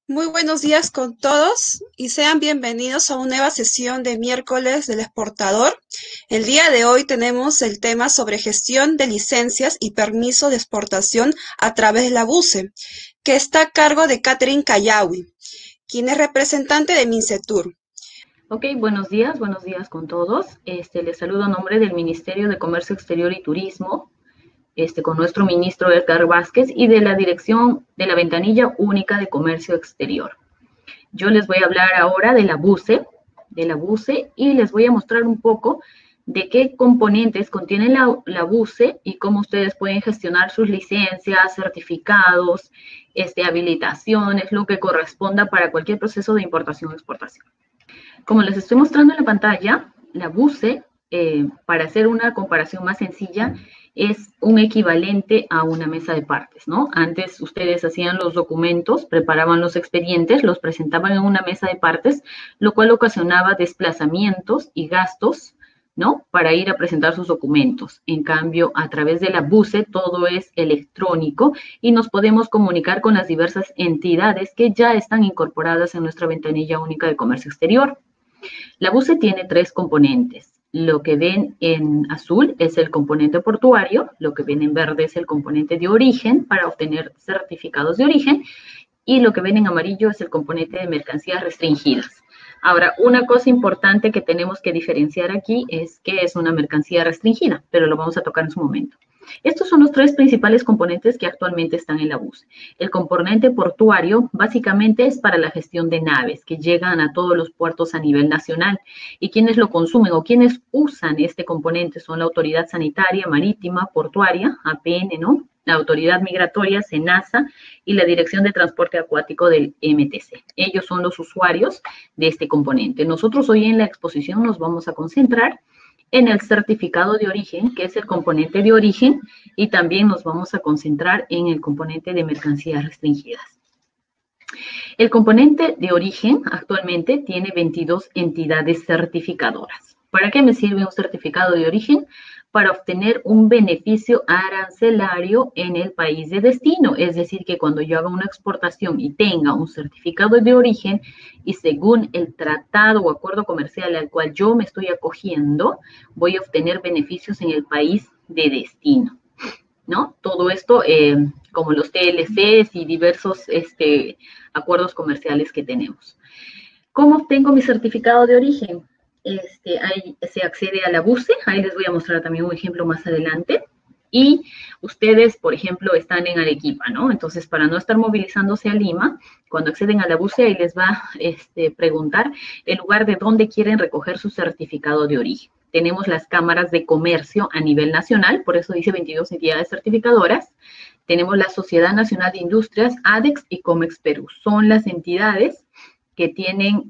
Muy buenos días con todos y sean bienvenidos a una nueva sesión de miércoles del exportador. El día de hoy tenemos el tema sobre gestión de licencias y permiso de exportación a través de la BUCE, que está a cargo de Catherine Cayawi, quien es representante de Mincetur. Ok, buenos días con todos. Les saludo a nombre del Ministerio de Comercio Exterior y Turismo, con nuestro ministro Edgar Vázquez y de la Dirección de la Ventanilla Única de Comercio Exterior. Yo les voy a hablar ahora de la BUCE y les voy a mostrar un poco de qué componentes contiene la BUCE y cómo ustedes pueden gestionar sus licencias, certificados, habilitaciones, lo que corresponda para cualquier proceso de importación o exportación. Como les estoy mostrando en la pantalla, la BUCE, para hacer una comparación más sencilla, es un equivalente a una mesa de partes, ¿no? Antes ustedes hacían los documentos, preparaban los expedientes, los presentaban en una mesa de partes, lo cual ocasionaba desplazamientos y gastos, ¿no? Para ir a presentar sus documentos. En cambio, a través de la BUCE todo es electrónico y nos podemos comunicar con las diversas entidades que ya están incorporadas en nuestra ventanilla única de comercio exterior. La BUCE tiene tres componentes. Lo que ven en azul es el componente portuario, lo que ven en verde es el componente de origen para obtener certificados de origen y lo que ven en amarillo es el componente de mercancías restringidas. Ahora, una cosa importante que tenemos que diferenciar aquí es que es una mercancía restringida, pero lo vamos a tocar en su momento. Estos son los tres principales componentes que actualmente están en la BUCE. El componente portuario básicamente es para la gestión de naves que llegan a todos los puertos a nivel nacional y quienes lo consumen o quienes usan este componente son la Autoridad Sanitaria Marítima Portuaria, APN, ¿no? La Autoridad Migratoria, SENASA, y la Dirección de Transporte Acuático del MTC. Ellos son los usuarios de este componente. Nosotros hoy en la exposición nos vamos a concentrar en el certificado de origen, que es el componente de origen, y también nos vamos a concentrar en el componente de mercancías restringidas. El componente de origen actualmente tiene 22 entidades certificadoras. ¿Para qué me sirve un certificado de origen? Para obtener un beneficio arancelario en el país de destino. Es decir, que cuando yo haga una exportación y tenga un certificado de origen y según el tratado o acuerdo comercial al cual yo me estoy acogiendo, voy a obtener beneficios en el país de destino, ¿no? Todo esto como los TLCs y diversos acuerdos comerciales que tenemos. ¿Cómo obtengo mi certificado de origen? Ahí se accede a la BUCE, ahí les voy a mostrar también un ejemplo más adelante. Y ustedes, por ejemplo, están en Arequipa, ¿no? Entonces, para no estar movilizándose a Lima, cuando acceden a la BUCE, ahí les va a preguntar el lugar de donde quieren recoger su certificado de origen. Tenemos las cámaras de comercio a nivel nacional, por eso dice 22 entidades certificadoras. Tenemos la Sociedad Nacional de Industrias, ADEX y COMEX Perú. Son las entidades que tienen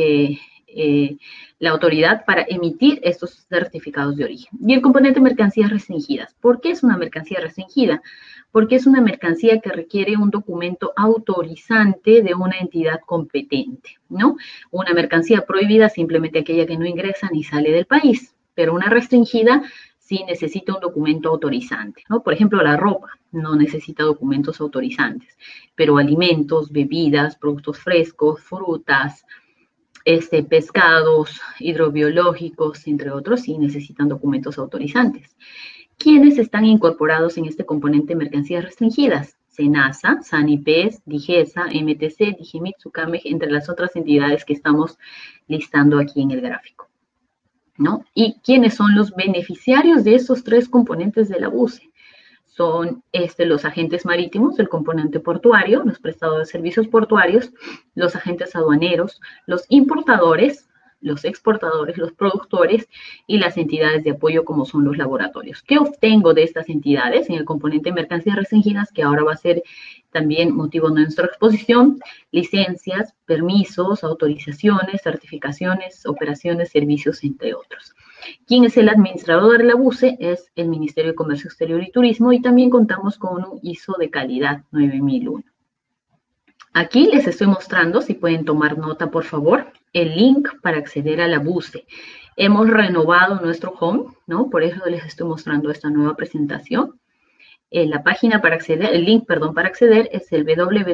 la autoridad para emitir estos certificados de origen. Y el componente mercancías restringidas. ¿Por qué es una mercancía restringida? Porque es una mercancía que requiere un documento autorizante de una entidad competente, ¿no? Una mercancía prohibida simplemente aquella que no ingresa ni sale del país, pero una restringida sí necesita un documento autorizante, ¿no? Por ejemplo, la ropa no necesita documentos autorizantes, pero alimentos, bebidas, productos frescos, frutas, pescados, hidrobiológicos, entre otros, sí necesitan documentos autorizantes. ¿Quiénes están incorporados en este componente de mercancías restringidas? SENASA, SANIPES, DIGESA, MTC, DIGIMIT, SUCAMEG, entre las otras entidades que estamos listando aquí en el gráfico, ¿no? ¿Y quiénes son los beneficiarios de esos tres componentes de la BUCE? Son los agentes marítimos, el componente portuario, los prestadores de servicios portuarios, los agentes aduaneros, los importadores, los exportadores, los productores y las entidades de apoyo como son los laboratorios. ¿Qué obtengo de estas entidades en el componente de mercancías restringidas, que ahora va a ser también motivo de nuestra exposición? Licencias, permisos, autorizaciones, certificaciones, operaciones, servicios, entre otros. ¿Quién es el administrador de la BUCE? Es el Ministerio de Comercio Exterior y Turismo y también contamos con un ISO de calidad 9001. Aquí les estoy mostrando, si pueden tomar nota por favor, el link para acceder a la BUCE. Hemos renovado nuestro home, ¿no? Por eso les estoy mostrando esta nueva presentación. La página para acceder, el link, perdón, para acceder es el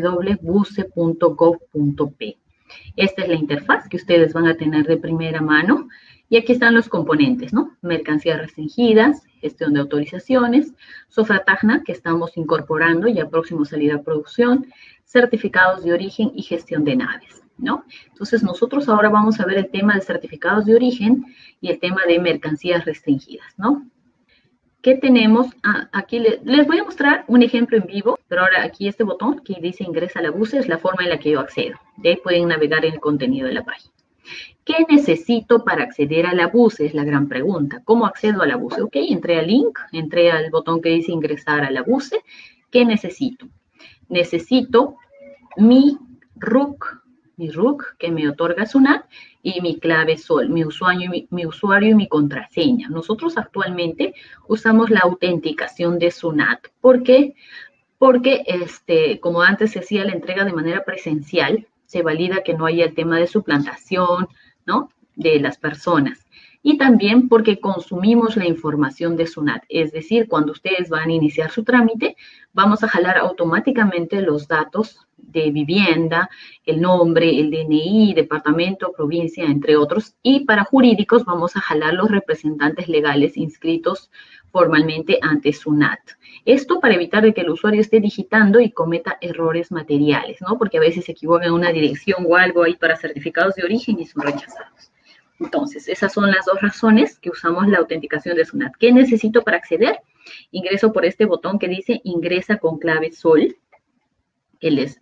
www.buce.gov.p. Esta es la interfaz que ustedes van a tener de primera mano. Y aquí están los componentes, ¿no? Mercancías restringidas, gestión de autorizaciones, Sofratagna, que estamos incorporando ya próximo a salir a producción, certificados de origen y gestión de naves, ¿no? Entonces, nosotros ahora vamos a ver el tema de certificados de origen y el tema de mercancías restringidas, ¿no? ¿Qué tenemos? Aquí les voy a mostrar un ejemplo en vivo, pero ahora aquí este botón que dice ingresa a la BUCE es la forma en la que yo accedo. De ahí pueden navegar en el contenido de la página. ¿Qué necesito para acceder a la BUCE? Es la gran pregunta. ¿Cómo accedo a la BUCE? Ok, entré al link, entré al botón que dice ingresar a la BUCE. ¿Qué necesito? Necesito mi RUC que me otorga SUNAT y mi clave SOL, mi usuario y mi contraseña. Nosotros actualmente usamos la autenticación de SUNAT. ¿Por qué? Porque como antes se hacía la entrega de manera presencial, se valida que no haya el tema de suplantación, ¿no?, de las personas. Y también porque consumimos la información de SUNAT. Es decir, cuando ustedes van a iniciar su trámite, vamos a jalar automáticamente los datos de vivienda, el nombre, el DNI, departamento, provincia, entre otros. Y para jurídicos vamos a jalar los representantes legales inscritos formalmente ante SUNAT. Esto para evitar de que el usuario esté digitando y cometa errores materiales, ¿no? Porque a veces se equivocan en una dirección o algo ahí para certificados de origen y son rechazados. Entonces, esas son las dos razones que usamos la autenticación de SUNAT. ¿Qué necesito para acceder? Ingreso por este botón que dice ingresa con clave SOL, que les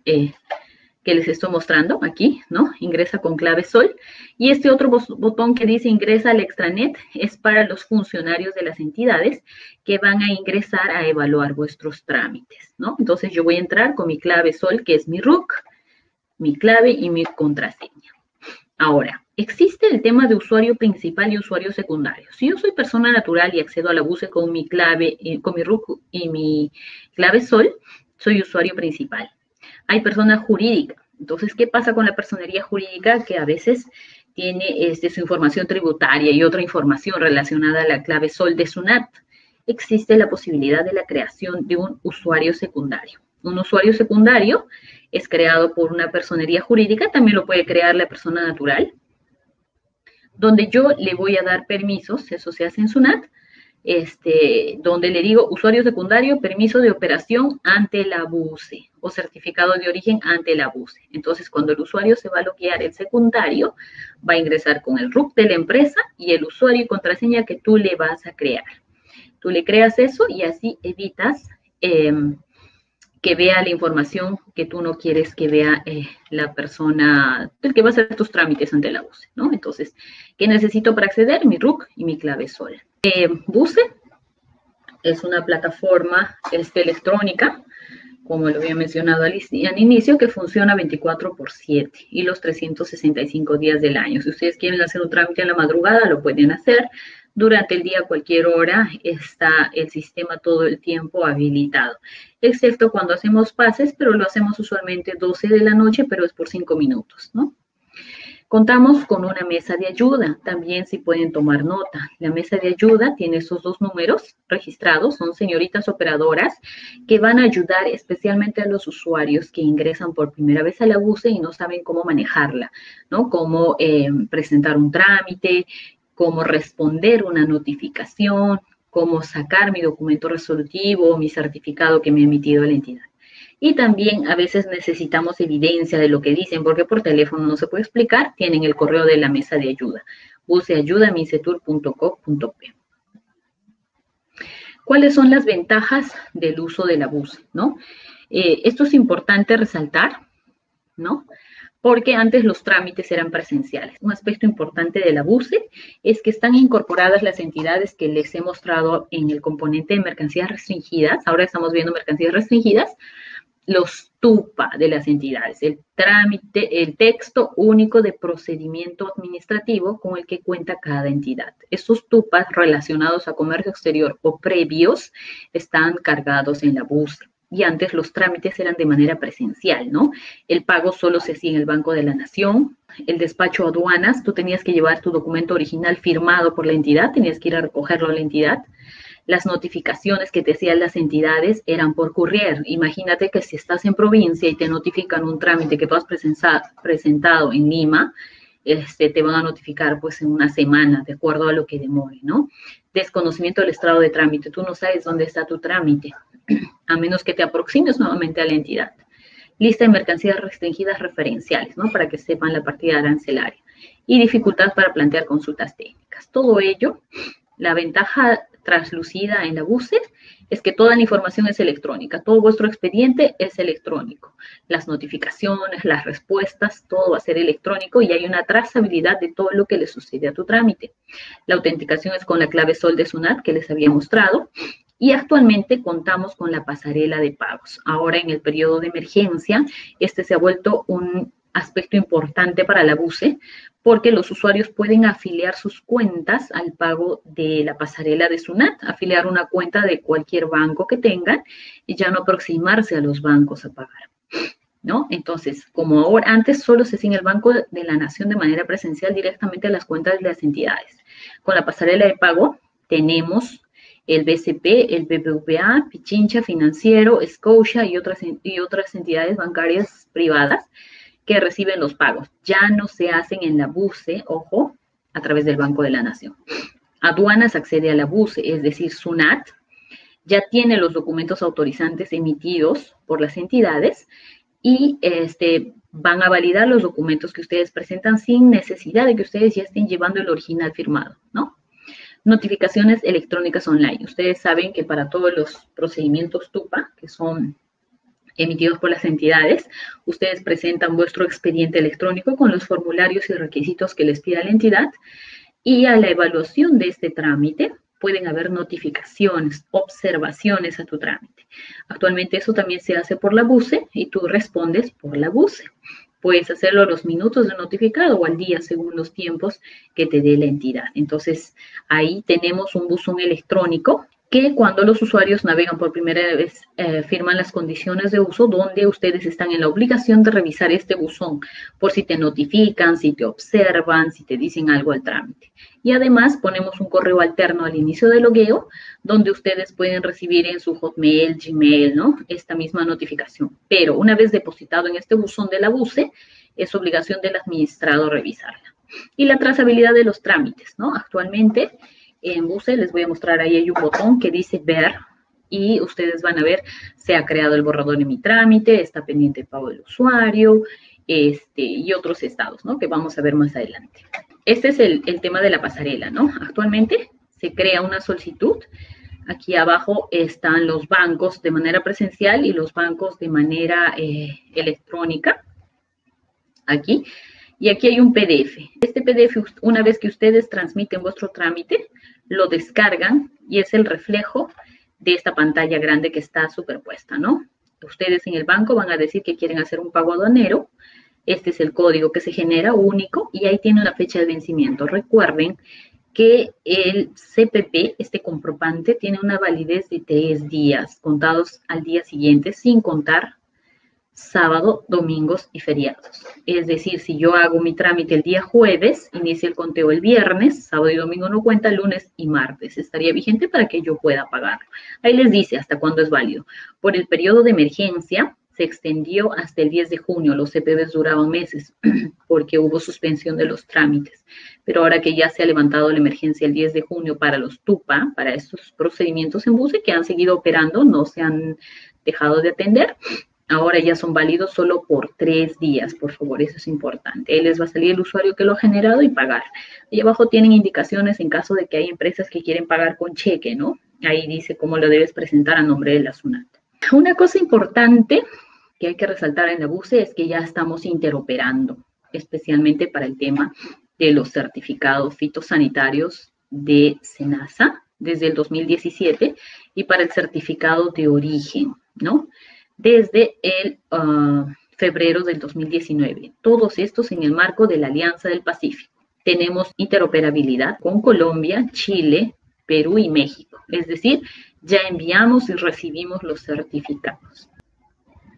estoy mostrando aquí, ¿no? Ingresa con clave SOL. Y este otro botón que dice ingresa al extranet es para los funcionarios de las entidades que van a ingresar a evaluar vuestros trámites, ¿no? Entonces yo voy a entrar con mi clave SOL, que es mi RUC, mi clave y mi contraseña. Ahora, existe el tema de usuario principal y usuario secundario. Si yo soy persona natural y accedo a la BUCE con mi clave, con mi RUC y mi clave SOL, soy usuario principal. Hay persona jurídica. Entonces, ¿qué pasa con la personería jurídica? Que a veces tiene su información tributaria y otra información relacionada a la clave SOL de SUNAT. Existe la posibilidad de la creación de un usuario secundario. Un usuario secundario es creado por una personería jurídica, también lo puede crear la persona natural, donde yo le voy a dar permisos, eso se hace en SUNAT, donde le digo usuario secundario, permiso de operación ante la BUCE o certificado de origen ante la BUCE. Entonces, cuando el usuario se va a loguear el secundario, va a ingresar con el RUC de la empresa y el usuario y contraseña que tú le vas a crear. Tú le creas eso y así evitas que vea la información que tú no quieres que vea la persona, el que va a hacer tus trámites ante la BUCE, ¿no? Entonces, ¿qué necesito para acceder? Mi RUC y mi clave SOL. BUCE es una plataforma electrónica, como lo había mencionado al inicio, que funciona 24/7 y los 365 días del año. Si ustedes quieren hacer un trámite en la madrugada, lo pueden hacer. Durante el día, a cualquier hora, está el sistema todo el tiempo habilitado, excepto cuando hacemos pases, pero lo hacemos usualmente 12 de la noche, pero es por 5 minutos, ¿no? Contamos con una mesa de ayuda, también si pueden tomar nota. La mesa de ayuda tiene esos dos números registrados, son señoritas operadoras que van a ayudar especialmente a los usuarios que ingresan por primera vez a la BUCE y no saben cómo manejarla, ¿no? Cómo presentar un trámite, cómo responder una notificación, cómo sacar mi documento resolutivo o mi certificado que me ha emitido la entidad. Y también a veces necesitamos evidencia de lo que dicen, porque por teléfono no se puede explicar. Tienen el correo de la mesa de ayuda, buceayuda.micetur.gov.p. ¿Cuáles son las ventajas del uso de la BUCE, ¿no? Esto es importante resaltar, ¿no? Porque antes los trámites eran presenciales. Un aspecto importante de la BUCE es que están incorporadas las entidades que les he mostrado en el componente de mercancías restringidas. Ahora estamos viendo mercancías restringidas. Los TUPA de las entidades, el trámite, el texto único de procedimiento administrativo con el que cuenta cada entidad. Estos TUPAs relacionados a comercio exterior o previos están cargados en la BUCE. Y antes los trámites eran de manera presencial, ¿no? El pago solo se hacía en el Banco de la Nación. El despacho aduanas, tú tenías que llevar tu documento original firmado por la entidad, tenías que ir a recogerlo a la entidad. Las notificaciones que te hacían las entidades eran por courier. Imagínate que si estás en provincia y te notifican un trámite que tú has presentado en Lima, te van a notificar pues en una semana, de acuerdo a lo que demore, ¿no? Desconocimiento del estado de trámite. Tú no sabes dónde está tu trámite, a menos que te aproximes nuevamente a la entidad. Lista de mercancías restringidas referenciales, ¿no? Para que sepan la partida arancelaria. Y dificultad para plantear consultas técnicas. Todo ello, la ventaja traslucida en la BUCE es que toda la información es electrónica, todo vuestro expediente es electrónico. Las notificaciones, las respuestas, todo va a ser electrónico y hay una trazabilidad de todo lo que le sucede a tu trámite. La autenticación es con la clave SOL de SUNAT que les había mostrado. Y actualmente contamos con la pasarela de pagos. Ahora en el periodo de emergencia, este se ha vuelto un aspecto importante para la BUCE porque los usuarios pueden afiliar sus cuentas al pago de la pasarela de SUNAT, afiliar una cuenta de cualquier banco que tengan y ya no aproximarse a los bancos a pagar, ¿no? Entonces, como ahora, antes solo se hacía en el Banco de la Nación de manera presencial directamente a las cuentas de las entidades. Con la pasarela de pago tenemos el BCP, el BBVA, Pichincha Financiero, Scotia y otras entidades bancarias privadas que reciben los pagos. Ya no se hacen en la BUCE, ojo, a través del Banco de la Nación. Aduanas accede a la BUCE, es decir, SUNAT, ya tiene los documentos autorizantes emitidos por las entidades y van a validar los documentos que ustedes presentan sin necesidad de que ustedes ya estén llevando el original firmado, ¿no? Notificaciones electrónicas online. Ustedes saben que para todos los procedimientos TUPA, que son emitidos por las entidades, ustedes presentan vuestro expediente electrónico con los formularios y requisitos que les pida la entidad y a la evaluación de este trámite pueden haber notificaciones, observaciones a tu trámite. Actualmente eso también se hace por la BUCE y tú respondes por la BUCE. Puedes hacerlo a los minutos de notificado o al día según los tiempos que te dé la entidad. Entonces, ahí tenemos un buzón electrónico que cuando los usuarios navegan por primera vez, firman las condiciones de uso donde ustedes están en la obligación de revisar este buzón por si te notifican, si te observan, si te dicen algo al trámite. Y además ponemos un correo alterno al inicio del logueo donde ustedes pueden recibir en su Hotmail, Gmail, ¿no? Esta misma notificación. Pero una vez depositado en este buzón de la BUCE, es obligación del administrado revisarla. Y la trazabilidad de los trámites, ¿no? Actualmente en BUCE les voy a mostrar, ahí hay un botón que dice ver y ustedes van a ver, se ha creado el borrador de mi trámite, está pendiente el pago del usuario, y otros estados, ¿no? Que vamos a ver más adelante. Este es el tema de la pasarela, ¿no? Actualmente se crea una solicitud. Aquí abajo están los bancos de manera presencial y los bancos de manera electrónica. Aquí. Y aquí hay un PDF. Este PDF, una vez que ustedes transmiten vuestro trámite, lo descargan y es el reflejo de esta pantalla grande que está superpuesta, ¿no? Ustedes en el banco van a decir que quieren hacer un pago aduanero. Este es el código que se genera único y ahí tiene una fecha de vencimiento. Recuerden que el CPP, este comprobante, tiene una validez de 3 días, contados al día siguiente, sin contar sábado, domingos y feriados. Es decir, si yo hago mi trámite el día jueves, inicia el conteo el viernes, sábado y domingo no cuenta, lunes y martes. Estaría vigente para que yo pueda pagarlo. Ahí les dice hasta cuándo es válido. Por el periodo de emergencia, se extendió hasta el 10 de junio. Los CPVs duraban meses porque hubo suspensión de los trámites. Pero ahora que ya se ha levantado la emergencia el 10 de junio para los TUPA, para estos procedimientos en BUCE que han seguido operando, no se han dejado de atender, ahora ya son válidos solo por 3 días, por favor, eso es importante. Ahí les va a salir el usuario que lo ha generado y pagar. Ahí abajo tienen indicaciones en caso de que hay empresas que quieren pagar con cheque, ¿no? Ahí dice cómo lo debes presentar a nombre de la SUNAT. Una cosa importante que hay que resaltar en la BUCE es que ya estamos interoperando, especialmente para el tema de los certificados fitosanitarios de SENASA desde el 2017 y para el certificado de origen, ¿no? Desde el febrero del 2019. Todos estos en el marco de la Alianza del Pacífico. Tenemos interoperabilidad con Colombia, Chile, Perú y México. Es decir, ya enviamos y recibimos los certificados.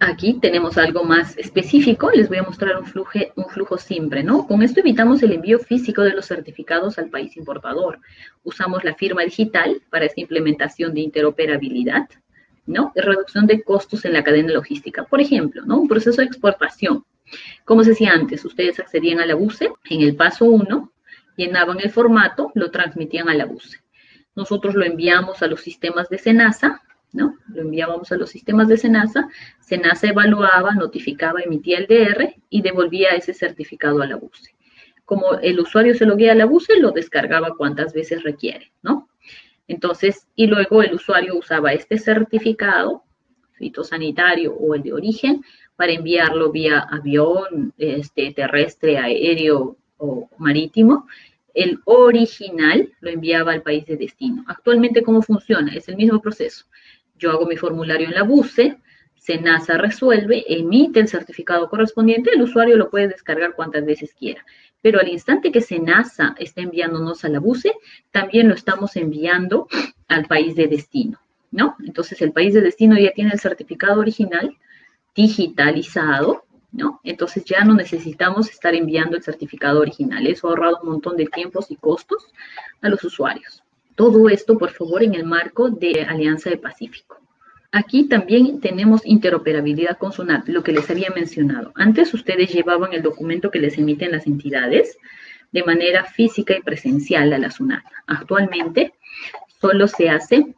Aquí tenemos algo más específico, les voy a mostrar un flujo simple, ¿no? Con esto evitamos el envío físico de los certificados al país importador. Usamos la firma digital para esta implementación de interoperabilidad, ¿no? Y reducción de costos en la cadena logística. Por ejemplo, ¿no? Un proceso de exportación. Como se decía antes, ustedes accedían a la BUCE, en el paso 1, llenaban el formato, lo transmitían a la BUCE. Nosotros lo enviamos a los sistemas de SENASA, ¿no? Lo enviábamos a los sistemas de SENASA evaluaba, notificaba, emitía el DR y devolvía ese certificado a la BUCE. Como el usuario se loguea a la BUCE, lo descargaba cuantas veces requiere, ¿no? Entonces, y luego el usuario usaba este certificado fitosanitario o el de origen para enviarlo vía avión, terrestre, aéreo o marítimo. El original lo enviaba al país de destino. Actualmente, ¿cómo funciona? Es el mismo proceso. Yo hago mi formulario en la BUCE, SENASA resuelve, emite el certificado correspondiente, el usuario lo puede descargar cuantas veces quiera. Pero al instante que SENASA está enviándonos a la BUCE, también lo estamos enviando al país de destino, ¿no? Entonces el país de destino ya tiene el certificado original digitalizado, ¿no? Entonces ya no necesitamos estar enviando el certificado original. Eso ha ahorrado un montón de tiempos y costos a los usuarios. Todo esto, por favor, en el marco de Alianza del Pacífico. Aquí también tenemos interoperabilidad con SUNAT, lo que les había mencionado. Antes ustedes llevaban el documento que les emiten las entidades de manera física y presencial a la SUNAT. Actualmente solo se hace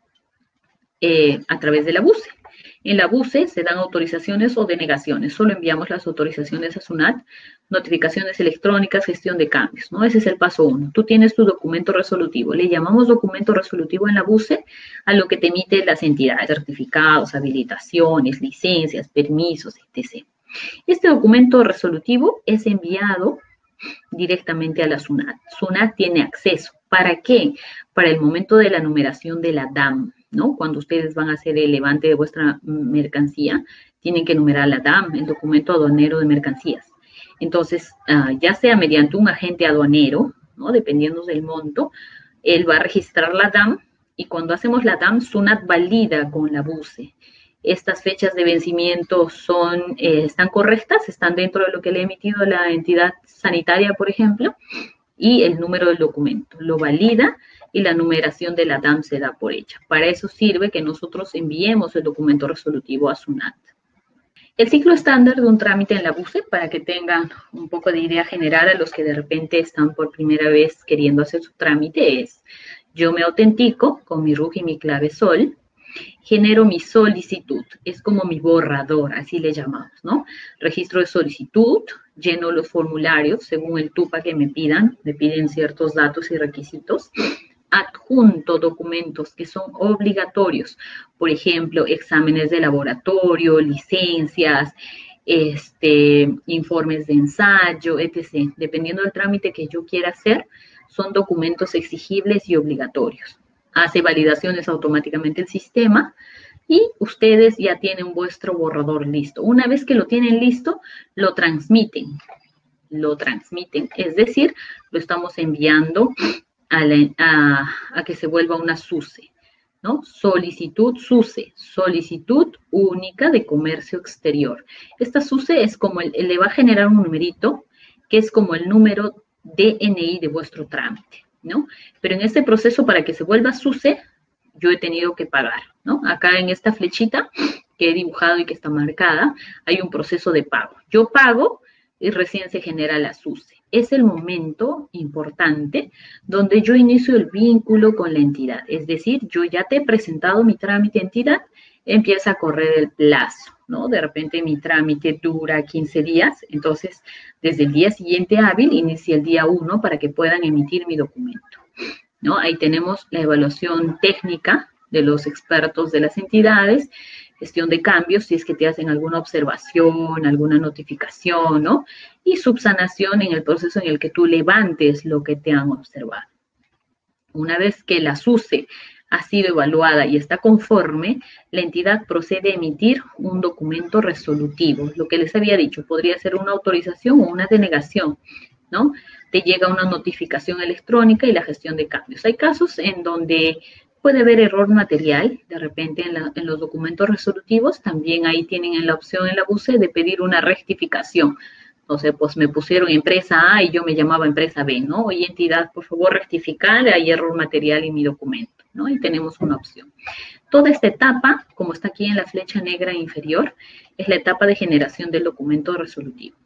a través de la BUCE. En la BUCE se dan autorizaciones o denegaciones. Solo enviamos las autorizaciones a SUNAT, notificaciones electrónicas, gestión de cambios, ¿no? Ese es el paso 1. Tú tienes tu documento resolutivo. Le llamamos documento resolutivo en la BUCE a lo que te emiten las entidades, certificados, habilitaciones, licencias, permisos, etc. Este documento resolutivo es enviado directamente a la SUNAT. SUNAT tiene acceso. ¿Para qué? Para el momento de la numeración de la DAM, ¿no? Cuando ustedes van a hacer el levante de vuestra mercancía, tienen que numerar la DAM, el documento aduanero de mercancías. Entonces, ya sea mediante un agente aduanero, ¿no? Dependiendo del monto, él va a registrar la DAM y cuando hacemos la DAM, SUNAT valida con la BUCE. Estas fechas de vencimiento están correctas, están dentro de lo que le ha emitido la entidad sanitaria, por ejemplo, y el número del documento. Lo valida y la numeración de la DAM se da por hecha. Para eso sirve que nosotros enviemos el documento resolutivo a SUNAT. El ciclo estándar de un trámite en la BUCE, para que tengan un poco de idea general a los que de repente están por primera vez queriendo hacer su trámite, es: yo me autentico con mi RUC y mi clave SOL, genero mi solicitud, es como mi borrador, así le llamamos, ¿no? Registro de solicitud, lleno los formularios según el TUPA que me piden ciertos datos y requisitos, adjunto documentos que son obligatorios, por ejemplo, exámenes de laboratorio, licencias, informes de ensayo, etc. Dependiendo del trámite que yo quiera hacer, son documentos exigibles y obligatorios. Hace validaciones automáticamente el sistema y ustedes ya tienen vuestro borrador listo. Una vez que lo tienen listo, lo transmiten, es decir, lo estamos enviando a que se vuelva una SUCE, ¿no? Solicitud SUCE, solicitud única de comercio exterior. Esta SUCE es como le va a generar un numerito que es como el número DNI de vuestro trámite, ¿no? Pero en este proceso, para que se vuelva SUCE, yo he tenido que pagar, ¿no? Acá en esta flechita que he dibujado y que está marcada, hay un proceso de pago. Yo pago y recién se genera la SUCE. Es el momento importante donde yo inicio el vínculo con la entidad. Es decir, yo ya te he presentado mi trámite entidad, empieza a correr el plazo, ¿no? De repente mi trámite dura 15 días, entonces desde el día siguiente hábil inicia el día 1 para que puedan emitir mi documento, ¿no? Ahí tenemos la evaluación técnica de los expertos de las entidades, gestión de cambios, si es que te hacen alguna observación, alguna notificación, ¿no? Y subsanación en el proceso en el que tú levantes lo que te han observado. Una vez que la SUCE ha sido evaluada y está conforme, la entidad procede a emitir un documento resolutivo. Lo que les había dicho, podría ser una autorización o una denegación, ¿no? Te llega una notificación electrónica y la gestión de cambios. Hay casos en donde Puede haber error material, de repente en los documentos resolutivos, también ahí tienen en la opción en la BUCE de pedir una rectificación. Entonces, pues me pusieron empresa A y yo me llamaba empresa B, ¿no? Oye, entidad, por favor, rectificar, hay error material en mi documento, ¿no? Y tenemos una opción. Toda esta etapa, como está aquí en la flecha negra inferior, es la etapa de generación del documento resolutivo.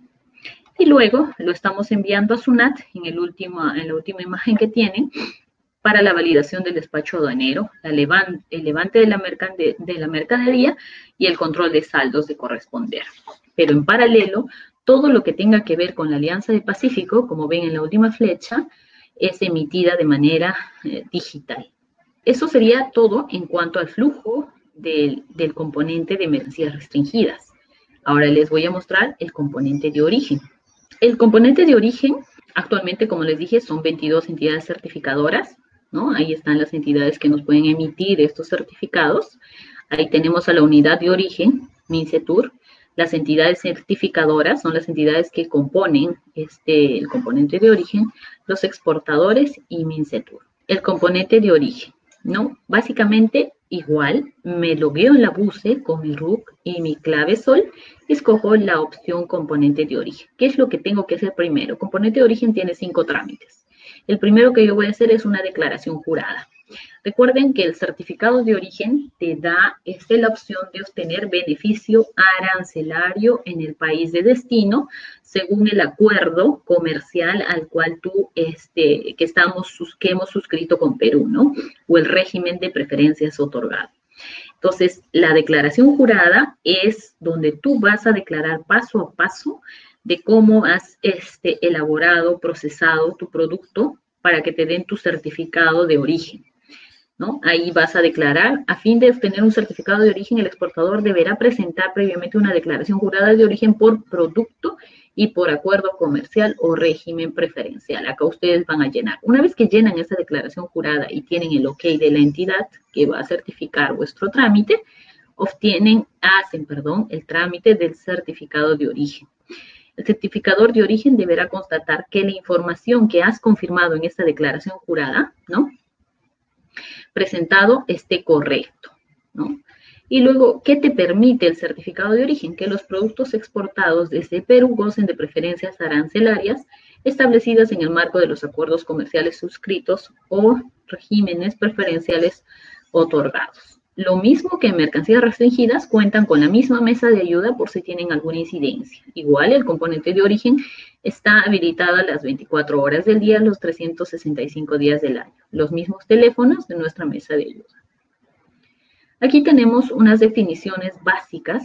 Y luego lo estamos enviando a SUNAT en la última imagen que tienen para la validación del despacho aduanero, el levante de la mercadería y el control de saldos de corresponder. Pero en paralelo, todo lo que tenga que ver con la Alianza del Pacífico, como ven en la última flecha, es emitida de manera digital. Eso sería todo en cuanto al flujo del componente de mercancías restringidas. Ahora les voy a mostrar el componente de origen. El componente de origen, actualmente, como les dije, son 22 entidades certificadoras, ¿no? Ahí están las entidades que nos pueden emitir estos certificados. Ahí tenemos a la unidad de origen, MINCETUR. Las entidades certificadoras son las entidades que componen el componente de origen, los exportadores y MINCETUR. El componente de origen, ¿no? Básicamente igual, me logueo en la BUCE con mi RUC y mi clave SOL y escojo la opción componente de origen. ¿Qué es lo que tengo que hacer primero? Componente de origen tiene 5 trámites. El primero que yo voy a hacer es una declaración jurada. Recuerden que el certificado de origen te da la opción de obtener beneficio arancelario en el país de destino según el acuerdo comercial al cual que hemos suscrito con Perú, ¿no? O el régimen de preferencias otorgado. Entonces, la declaración jurada es donde tú vas a declarar paso a paso de cómo has elaborado, procesado tu producto para que te den tu certificado de origen, ¿no? Ahí vas a declarar, a fin de obtener un certificado de origen, el exportador deberá presentar previamente una declaración jurada de origen por producto y por acuerdo comercial o régimen preferencial. Acá ustedes van a llenar. Una vez que llenan esa declaración jurada y tienen el ok de la entidad que va a certificar vuestro trámite, hacen el trámite del certificado de origen. El certificador de origen deberá constatar que la información que has confirmado en esta declaración jurada, ¿no?, presentado esté correcto, ¿no? Y luego, ¿qué te permite el certificado de origen? Que los productos exportados desde Perú gocen de preferencias arancelarias establecidas en el marco de los acuerdos comerciales suscritos o regímenes preferenciales otorgados. Lo mismo que en mercancías restringidas, cuentan con la misma mesa de ayuda por si tienen alguna incidencia. Igual, el componente de origen está habilitado a las 24 horas del día, los 365 días del año. Los mismos teléfonos de nuestra mesa de ayuda. Aquí tenemos unas definiciones básicas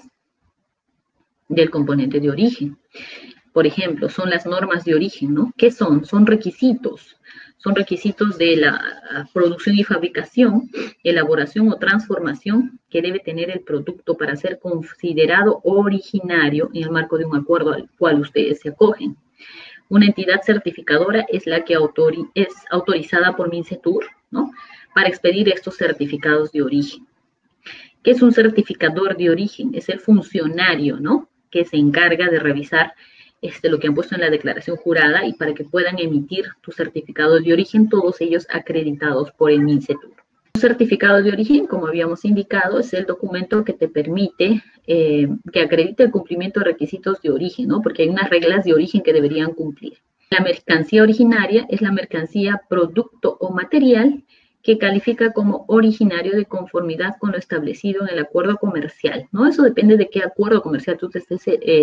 del componente de origen. Por ejemplo, son las normas de origen, ¿no? ¿Qué son? Son requisitos. Son requisitos de la producción y fabricación, elaboración o transformación que debe tener el producto para ser considerado originario en el marco de un acuerdo al cual ustedes se acogen. Una entidad certificadora es la que es autorizada por MINCETUR, ¿no?, para expedir estos certificados de origen. ¿Qué es un certificador de origen? Es el funcionario, ¿no?, que se encarga de revisar lo que han puesto en la declaración jurada y para que puedan emitir tu certificado de origen, todos ellos acreditados por el MINCETUR. Un certificado de origen, como habíamos indicado, es el documento que te permite que acredite el cumplimiento de requisitos de origen, ¿no?, porque hay unas reglas de origen que deberían cumplir. La mercancía originaria es la mercancía, producto o material que califica como originario de conformidad con lo establecido en el acuerdo comercial, ¿no? Eso depende de qué acuerdo comercial tú te estés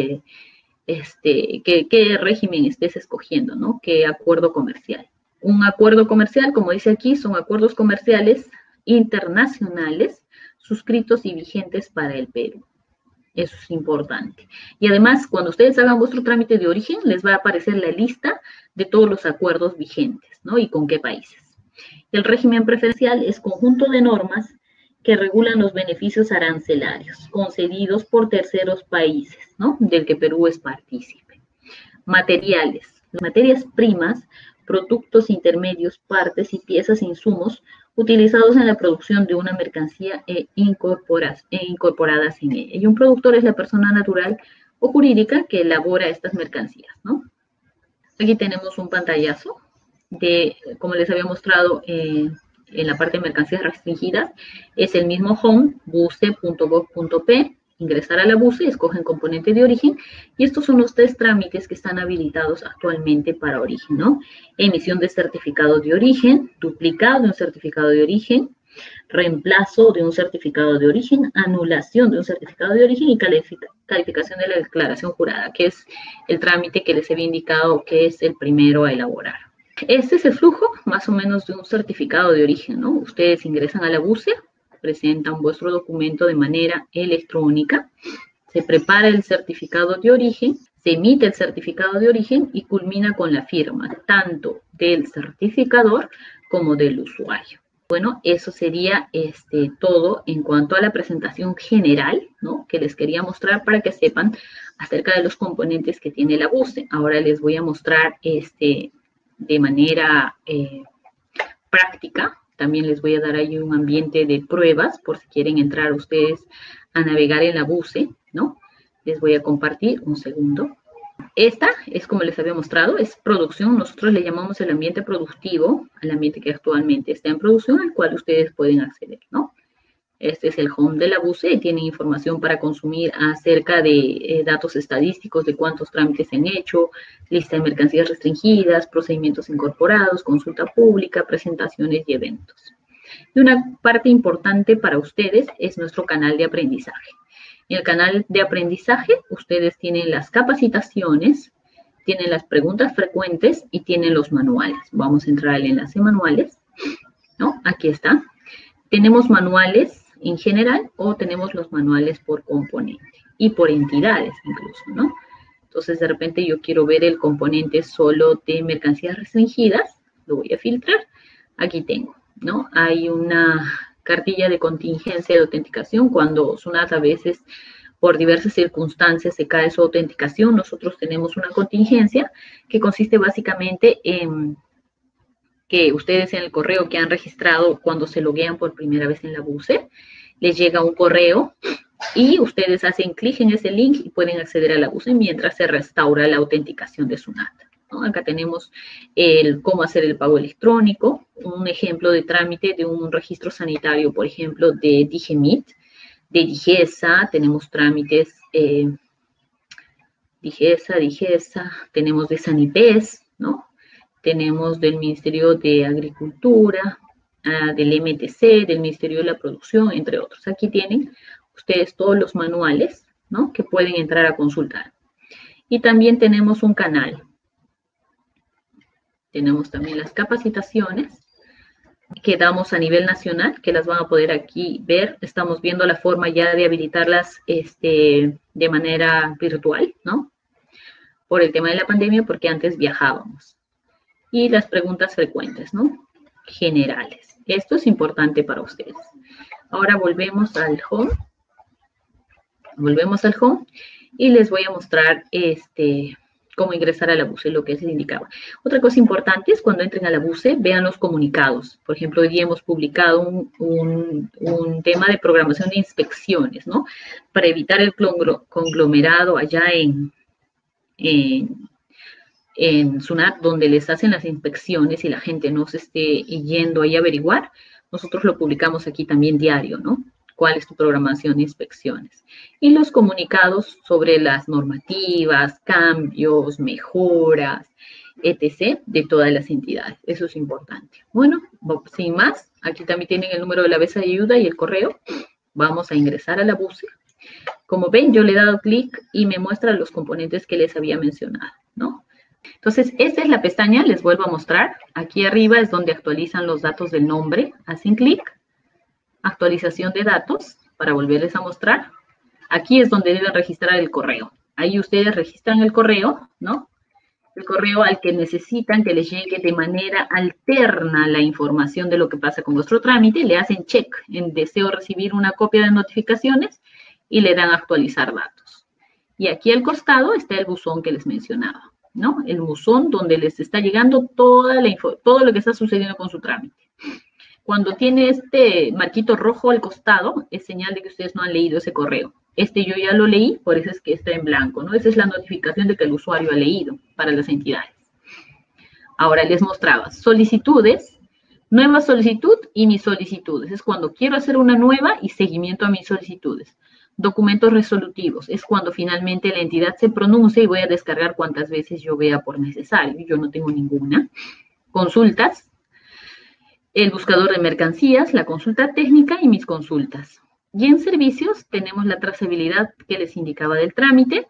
qué régimen estés escogiendo, ¿no? ¿Qué acuerdo comercial? Un acuerdo comercial, como dice aquí, son acuerdos comerciales internacionales suscritos y vigentes para el Perú. Eso es importante. Y además, cuando ustedes hagan vuestro trámite de origen, les va a aparecer la lista de todos los acuerdos vigentes, ¿no? Y con qué países. El régimen preferencial es conjunto de normas que regulan los beneficios arancelarios concedidos por terceros países, ¿no?, del que Perú es partícipe. Materiales. Las materias primas, productos intermedios, partes y piezas, insumos utilizados en la producción de una mercancía incorporadas en ella. Y un productor es la persona natural o jurídica que elabora estas mercancías, ¿no? Aquí tenemos un pantallazo de, como les había mostrado en en la parte de mercancías restringidas, es el mismo home, buce.gov.p, ingresar a la BUCE, escogen componente de origen, y estos son los 3 trámites que están habilitados actualmente para origen, ¿no? Emisión de certificado de origen, duplicado de un certificado de origen, reemplazo de un certificado de origen, anulación de un certificado de origen y calificación de la declaración jurada, que es el trámite que les había indicado que es el primero a elaborar. Este es el flujo más o menos de un certificado de origen, ¿no? Ustedes ingresan a la BUCE, presentan vuestro documento de manera electrónica, se prepara el certificado de origen, se emite el certificado de origen y culmina con la firma, tanto del certificador como del usuario. Bueno, eso sería todo en cuanto a la presentación general, ¿no? Que les quería mostrar para que sepan acerca de los componentes que tiene la BUCE. Ahora les voy a mostrar de manera práctica. También les voy a dar ahí un ambiente de pruebas por si quieren entrar ustedes a navegar en la BUCE, ¿no? Les voy a compartir un segundo. Esta es, como les había mostrado, es producción. Nosotros le llamamos el ambiente productivo, al ambiente que actualmente está en producción, al cual ustedes pueden acceder, ¿no? Este es el home de la BUCE, tiene información para consumir acerca de datos estadísticos de cuántos trámites se han hecho, lista de mercancías restringidas, procedimientos incorporados, consulta pública, presentaciones y eventos. Y una parte importante para ustedes es nuestro canal de aprendizaje. En el canal de aprendizaje, ustedes tienen las capacitaciones, tienen las preguntas frecuentes y tienen los manuales. Vamos a entrar al enlace manuales, ¿no? Aquí está. Tenemos manuales en general o tenemos los manuales por componente y por entidades incluso, ¿no? Entonces, de repente yo quiero ver el componente solo de mercancías restringidas, lo voy a filtrar. Aquí tengo, ¿no? Hay una cartilla de contingencia de autenticación cuando SUNAT a veces por diversas circunstancias se cae su autenticación. Nosotros tenemos una contingencia que consiste básicamente en que ustedes en el correo que han registrado cuando se loguean por primera vez en la BUCE, les llega un correo y ustedes hacen clic en ese link y pueden acceder a la BUCE mientras se restaura la autenticación de SUNAT, ¿no? Acá tenemos el cómo hacer el pago electrónico, un ejemplo de trámite de un registro sanitario, por ejemplo, de DIGEMIT, de DIGESA, tenemos trámites DIGESA, tenemos de SANIPES, ¿no? Tenemos del Ministerio de Agricultura, del MTC, del Ministerio de la Producción, entre otros. Aquí tienen ustedes todos los manuales, ¿no? Que pueden entrar a consultar. Y también tenemos un canal. Tenemos también las capacitaciones que damos a nivel nacional, que las van a poder aquí ver. Estamos viendo la forma ya de habilitarlas de manera virtual, ¿no? Por el tema de la pandemia, porque antes viajábamos. Y las preguntas frecuentes, ¿no? Generales. Esto es importante para ustedes. Ahora volvemos al home. Volvemos al home y les voy a mostrar cómo ingresar a la BUCE, lo que se indicaba. Otra cosa importante es cuando entren a la BUCE, vean los comunicados. Por ejemplo, hoy día hemos publicado un tema de programación de inspecciones, ¿no? Para evitar el conglomerado allá en SUNAT, donde les hacen las inspecciones y la gente no se esté yendo ahí a averiguar, nosotros lo publicamos aquí también diario, ¿no? ¿Cuál es tu programación de inspecciones? Y los comunicados sobre las normativas, cambios, mejoras, etc., de todas las entidades. Eso es importante. Bueno, sin más, aquí también tienen el número de la mesa de ayuda y el correo. Vamos a ingresar a la BUCE. Como ven, yo le he dado clic y me muestra los componentes que les había mencionado, ¿no? Entonces, esta es la pestaña, les vuelvo a mostrar. Aquí arriba es donde actualizan los datos del nombre. Hacen clic, actualización de datos, para volverles a mostrar. Aquí es donde deben registrar el correo. Ahí ustedes registran el correo, ¿no? El correo al que necesitan que les llegue de manera alterna la información de lo que pasa con vuestro trámite. Le hacen check en deseo recibir una copia de notificaciones y le dan actualizar datos. Y aquí al costado está el buzón que les mencionaba, ¿no? El buzón donde les está llegando todo lo que está sucediendo con su trámite. Cuando tiene este marquito rojo al costado, es señal de que ustedes no han leído ese correo. Yo ya lo leí, por eso es que está en blanco, ¿no? Esa es la notificación de que el usuario ha leído para las entidades. Ahora les mostraba solicitudes. Nueva solicitud y mis solicitudes. Es cuando quiero hacer una nueva y seguimiento a mis solicitudes. Documentos resolutivos. Es cuando finalmente la entidad se pronuncia y voy a descargar cuantas veces yo vea por necesario. Yo no tengo ninguna. Consultas. El buscador de mercancías, la consulta técnica y mis consultas. Y en servicios tenemos la trazabilidad que les indicaba del trámite,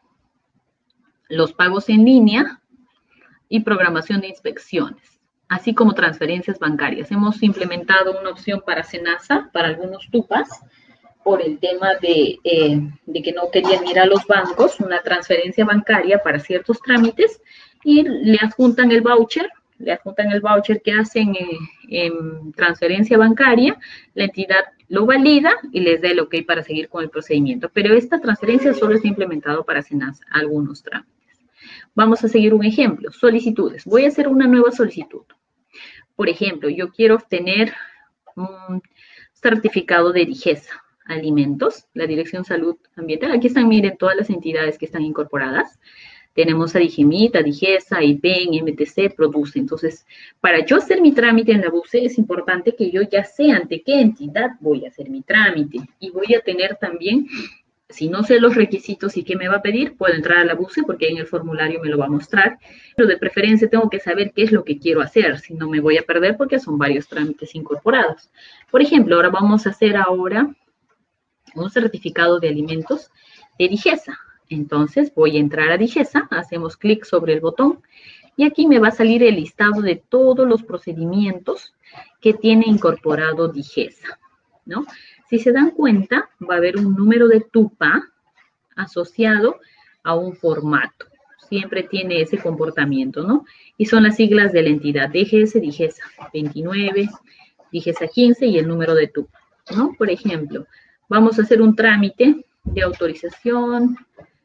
los pagos en línea y programación de inspecciones, así como transferencias bancarias. Hemos implementado una opción para SENASA, para algunos TUPAS, por el tema de que no querían ir a los bancos, una transferencia bancaria para ciertos trámites y le adjuntan el voucher que hacen en transferencia bancaria, la entidad lo valida y les da el ok para seguir con el procedimiento. Pero esta transferencia solo está implementado para SENASA, algunos trámites. Vamos a seguir un ejemplo. Solicitudes. Voy a hacer una nueva solicitud. Por ejemplo, yo quiero obtener un certificado de DIGESA, alimentos, la Dirección Salud Ambiental. Aquí están, miren, todas las entidades que están incorporadas. Tenemos a Digemit, a DIGESA, IPEN, MTC, Produce. Entonces, para yo hacer mi trámite en la BUCE, es importante que yo ya sé ante qué entidad voy a hacer mi trámite. Y voy a tener también, si no sé los requisitos y qué me va a pedir, puedo entrar a la BUCE porque en el formulario me lo va a mostrar. Pero de preferencia tengo que saber qué es lo que quiero hacer, si no me voy a perder porque son varios trámites incorporados. Por ejemplo, ahora vamos a hacer un certificado de alimentos de DIGESA. Entonces voy a entrar a DIGESA, hacemos clic sobre el botón y aquí me va a salir el listado de todos los procedimientos que tiene incorporado DIGESA, ¿no? Si se dan cuenta, va a haber un número de TUPA asociado a un formato. Siempre tiene ese comportamiento, ¿no? Y son las siglas de la entidad, DGS, DIGESA 29, DIGESA 15 y el número de TUPA, ¿no? Por ejemplo, vamos a hacer un trámite de autorización,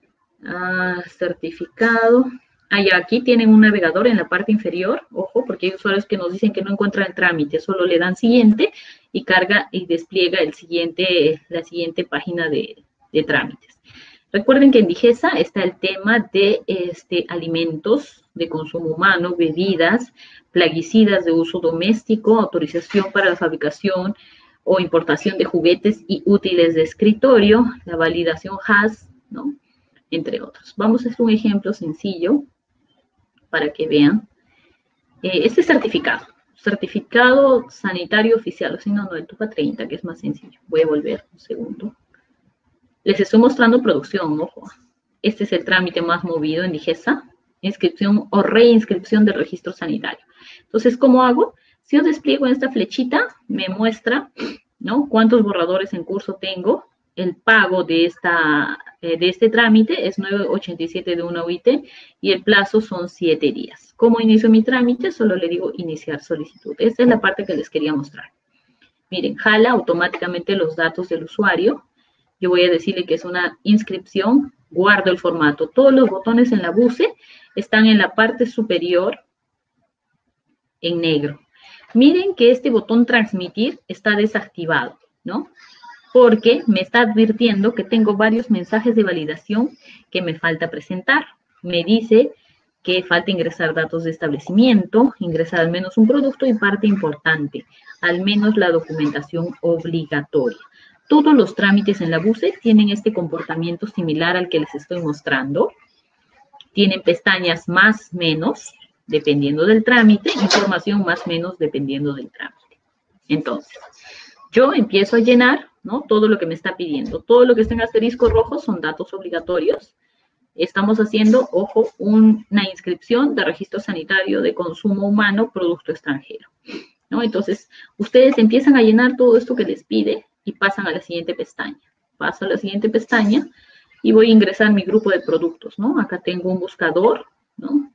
certificado. Ya aquí tienen un navegador en la parte inferior, ojo, porque hay usuarios que nos dicen que no encuentran el trámite, solo le dan siguiente y carga y despliega la siguiente página de trámites. Recuerden que en DIGESA está el tema de alimentos de consumo humano, bebidas, plaguicidas de uso doméstico, autorización para la fabricación o importación de juguetes y útiles de escritorio, la validación HACCP, ¿no? Entre otros. Vamos a hacer un ejemplo sencillo para que vean. Este certificado sanitario oficial, o si no, el TUPA 30, que es más sencillo. Voy a volver un segundo. Les estoy mostrando producción, ojo. Este es el trámite más movido en DIGESA, inscripción o reinscripción del registro sanitario. Entonces, ¿cómo hago? Si yo despliego esta flechita, me muestra, ¿no?, cuántos borradores en curso tengo. El pago de este trámite es 9.87 de una UIT y el plazo son 7 días. ¿Cómo inicio mi trámite? Solo le digo iniciar solicitud. Esta es la parte que les quería mostrar. Miren, jala automáticamente los datos del usuario. Yo voy a decirle que es una inscripción, guardo el formato. Todos los botones en la BUCE están en la parte superior en negro. Miren que este botón transmitir está desactivado, ¿no? Porque me está advirtiendo que tengo varios mensajes de validación que me falta presentar. Me dice que falta ingresar datos de establecimiento, ingresar al menos un producto y parte importante, al menos la documentación obligatoria. Todos los trámites en la BUCE tienen este comportamiento similar al que les estoy mostrando. Tienen pestañas más, menos, dependiendo del trámite, información más, menos, dependiendo del trámite. Entonces, yo empiezo a llenar, ¿no?, todo lo que me está pidiendo. Todo lo que está en asterisco rojo son datos obligatorios. Estamos haciendo, ojo, una inscripción de registro sanitario de consumo humano, producto extranjero, ¿no? Entonces, ustedes empiezan a llenar todo esto que les pide y pasan a la siguiente pestaña. Paso a la siguiente pestaña y voy a ingresar mi grupo de productos, ¿no? Acá tengo un buscador, ¿no?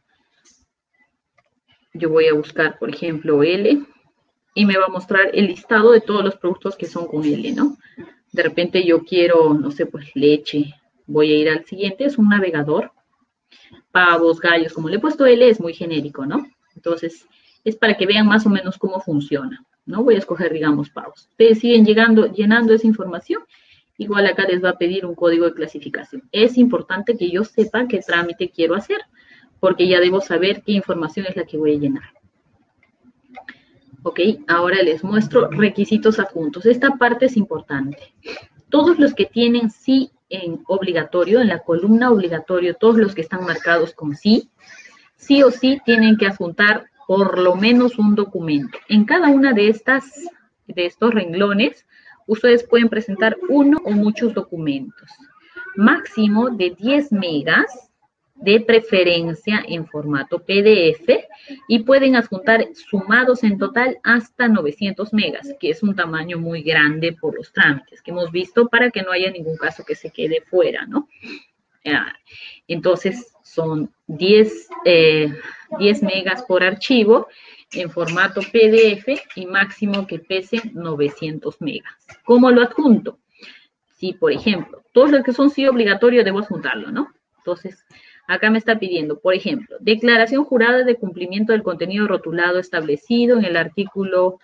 Yo voy a buscar, por ejemplo, L. Y me va a mostrar el listado de todos los productos que son con L, ¿no? De repente yo quiero, no sé, pues leche. Voy a ir al siguiente, es un navegador. Pavos, gallos, como le he puesto L, es muy genérico, ¿no? Entonces, es para que vean más o menos cómo funciona, ¿no? Voy a escoger, digamos, pavos. Ustedes siguen llenando esa información. Igual acá les va a pedir un código de clasificación. Es importante que yo sepa qué trámite quiero hacer, porque ya debo saber qué información es la que voy a llenar. Ok, ahora les muestro requisitos adjuntos. Esta parte es importante. Todos los que tienen sí en obligatorio, en la columna obligatorio, todos los que están marcados con sí o sí tienen que adjuntar por lo menos un documento. En cada una de estos renglones, ustedes pueden presentar uno o muchos documentos. Máximo de 10 megas, de preferencia en formato PDF, y pueden adjuntar sumados en total hasta 900 megas, que es un tamaño muy grande por los trámites que hemos visto, para que no haya ningún caso que se quede fuera, ¿no? Entonces son 10 megas por archivo en formato PDF y máximo que pese 900 megas. ¿Cómo lo adjunto? Si, por ejemplo, todos los que son sí obligatorio debo adjuntarlo, ¿no? Entonces, acá me está pidiendo, por ejemplo, declaración jurada de cumplimiento del contenido rotulado establecido en el artículo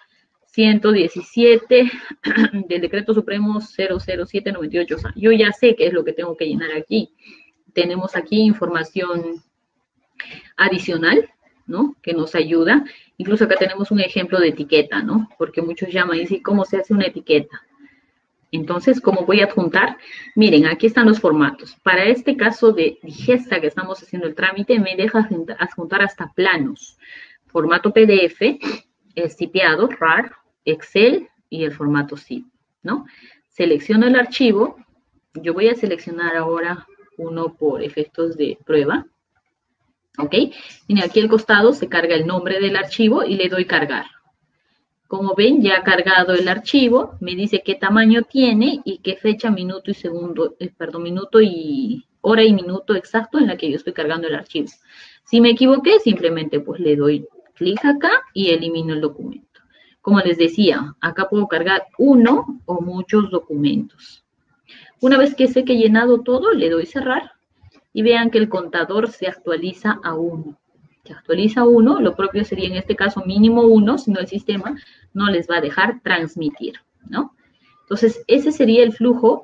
117 del Decreto Supremo 00798. O sea, yo ya sé qué es lo que tengo que llenar aquí. Tenemos aquí información adicional, ¿no? Que nos ayuda. Incluso acá tenemos un ejemplo de etiqueta, ¿no? Porque muchos llaman y dicen, ¿cómo se hace una etiqueta? Entonces, ¿cómo voy a adjuntar? Miren, aquí están los formatos. Para este caso de Digesta que estamos haciendo el trámite, me deja adjuntar hasta planos. Formato PDF, tipeado, RAR, Excel y el formato zip, ¿no? Selecciono el archivo. Yo voy a seleccionar ahora uno por efectos de prueba. ¿Ok? Miren, aquí al costado se carga el nombre del archivo y le doy cargar. Como ven, ya ha cargado el archivo, me dice qué tamaño tiene y qué fecha, minuto y segundo, hora y minuto exacto en la que yo estoy cargando el archivo. Si me equivoqué, simplemente pues le doy clic acá y elimino el documento. Como les decía, acá puedo cargar uno o muchos documentos. Una vez que sé que he llenado todo, le doy cerrar y vean que el contador se actualiza a 1. Se actualiza 1, lo propio sería en este caso mínimo 1, si no el sistema no les va a dejar transmitir, ¿no? Entonces, ese sería el flujo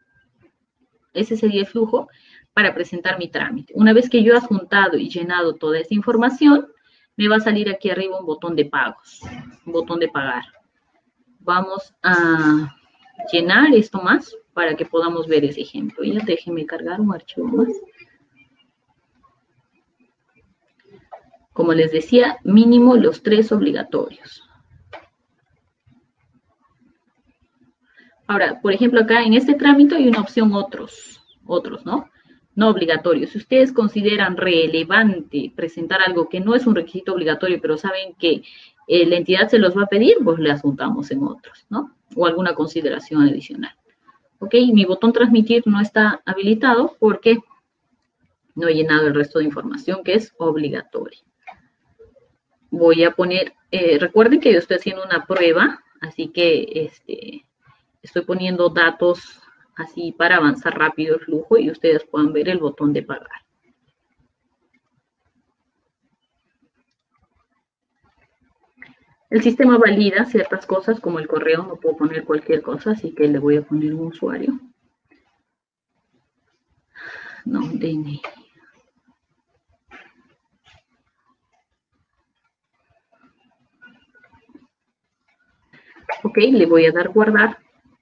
para presentar mi trámite. Una vez que yo he adjuntado y llenado toda esta información, me va a salir aquí arriba un botón de pagos, un botón de pagar. Vamos a llenar esto más para que podamos ver ese ejemplo. Ya déjenme cargar un archivo más. Como les decía, mínimo los 3 obligatorios. Ahora, por ejemplo, acá en este trámite hay una opción otros, ¿no? No obligatorios. Si ustedes consideran relevante presentar algo que no es un requisito obligatorio, pero saben que la entidad se los va a pedir, pues le adjuntamos en otros, ¿no? O alguna consideración adicional. ¿Ok? Mi botón transmitir no está habilitado porque no he llenado el resto de información que es obligatoria. Voy a poner, recuerden que yo estoy haciendo una prueba, así que estoy poniendo datos así para avanzar rápido el flujo y ustedes puedan ver el botón de pagar. El sistema valida ciertas cosas, como el correo, no puedo poner cualquier cosa, así que le voy a poner un usuario. No, DNI. Ok, le voy a dar guardar.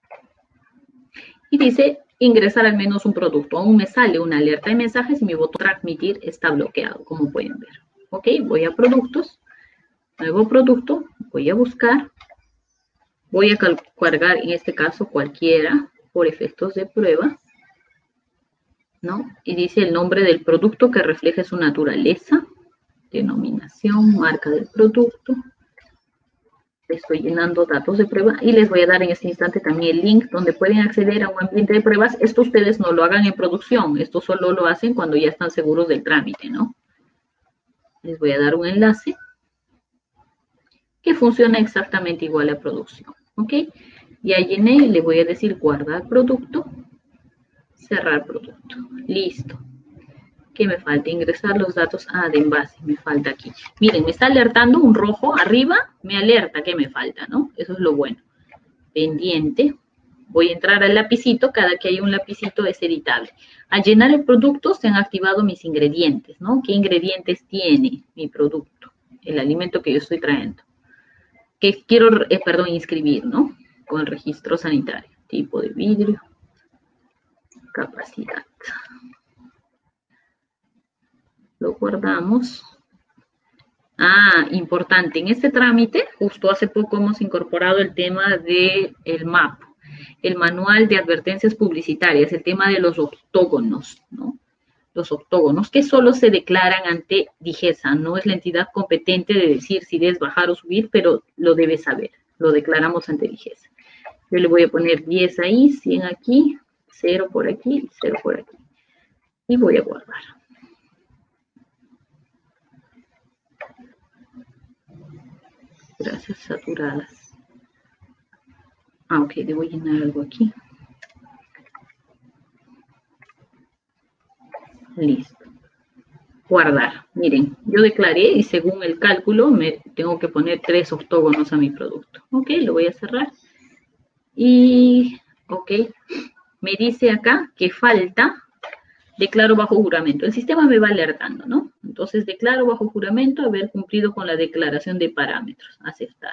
Y dice ingresar al menos un producto. Aún me sale una alerta de mensajes y mi botón transmitir está bloqueado, como pueden ver. Ok, voy a productos, nuevo producto, voy a buscar, voy a cargar en este caso cualquiera por efectos de prueba, ¿no? Y dice el nombre del producto que refleje su naturaleza, denominación, marca del producto. Estoy llenando datos de prueba y les voy a dar en este instante también el link donde pueden acceder a un ambiente de pruebas. Esto ustedes no lo hagan en producción, esto solo lo hacen cuando ya están seguros del trámite, ¿no? Les voy a dar un enlace que funciona exactamente igual a producción, ¿ok? Ya llené y le voy a decir guardar producto, cerrar producto, listo. ¿Qué me falta? Ingresar los datos de envase, me falta aquí. Miren, me está alertando un rojo arriba, me alerta que me falta, ¿no? Eso es lo bueno. Pendiente, voy a entrar al lapicito, cada que hay un lapicito es editable. Al llenar el producto se han activado mis ingredientes, ¿no? ¿Qué ingredientes tiene mi producto? El alimento que yo estoy trayendo. que quiero, inscribir, ¿no? Con el registro sanitario. Tipo de vidrio, capacidad. Lo guardamos. Ah, importante, en este trámite, justo hace poco hemos incorporado el tema del MAP, el Manual de Advertencias Publicitarias, el tema de los octógonos, ¿no? Los octógonos que solo se declaran ante DIGESA, no es la entidad competente de decir si debes bajar o subir, pero lo debes saber, lo declaramos ante DIGESA. Yo le voy a poner 10 ahí, 100 aquí, 0 por aquí, 0 por aquí. Y voy a guardar. Gracias, saturadas. Ah, ok, debo llenar algo aquí. Listo. Guardar. Miren, yo declaré y según el cálculo me tengo que poner 3 octógonos a mi producto. Ok, lo voy a cerrar. Y, ok, me dice acá que falta, declaro bajo juramento. El sistema me va alertando, ¿no? Entonces, declaro bajo juramento haber cumplido con la declaración de parámetros. Aceptar.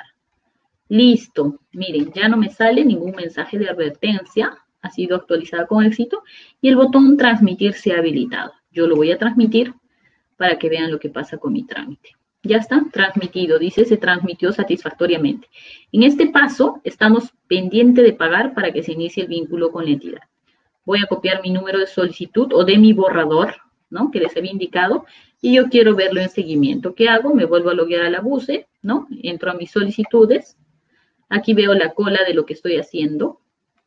Listo. Miren, ya no me sale ningún mensaje de advertencia. Ha sido actualizada con éxito. Y el botón transmitir se ha habilitado. Yo lo voy a transmitir para que vean lo que pasa con mi trámite. Ya está transmitido, dice se transmitió satisfactoriamente. En este paso estamos pendientes de pagar para que se inicie el vínculo con la entidad. Voy a copiar mi número de solicitud o de mi borrador, ¿no? Que les había indicado, y yo quiero verlo en seguimiento. ¿Qué hago? Me vuelvo a loguear a la BUSE, ¿no? Entro a mis solicitudes. Aquí veo la cola de lo que estoy haciendo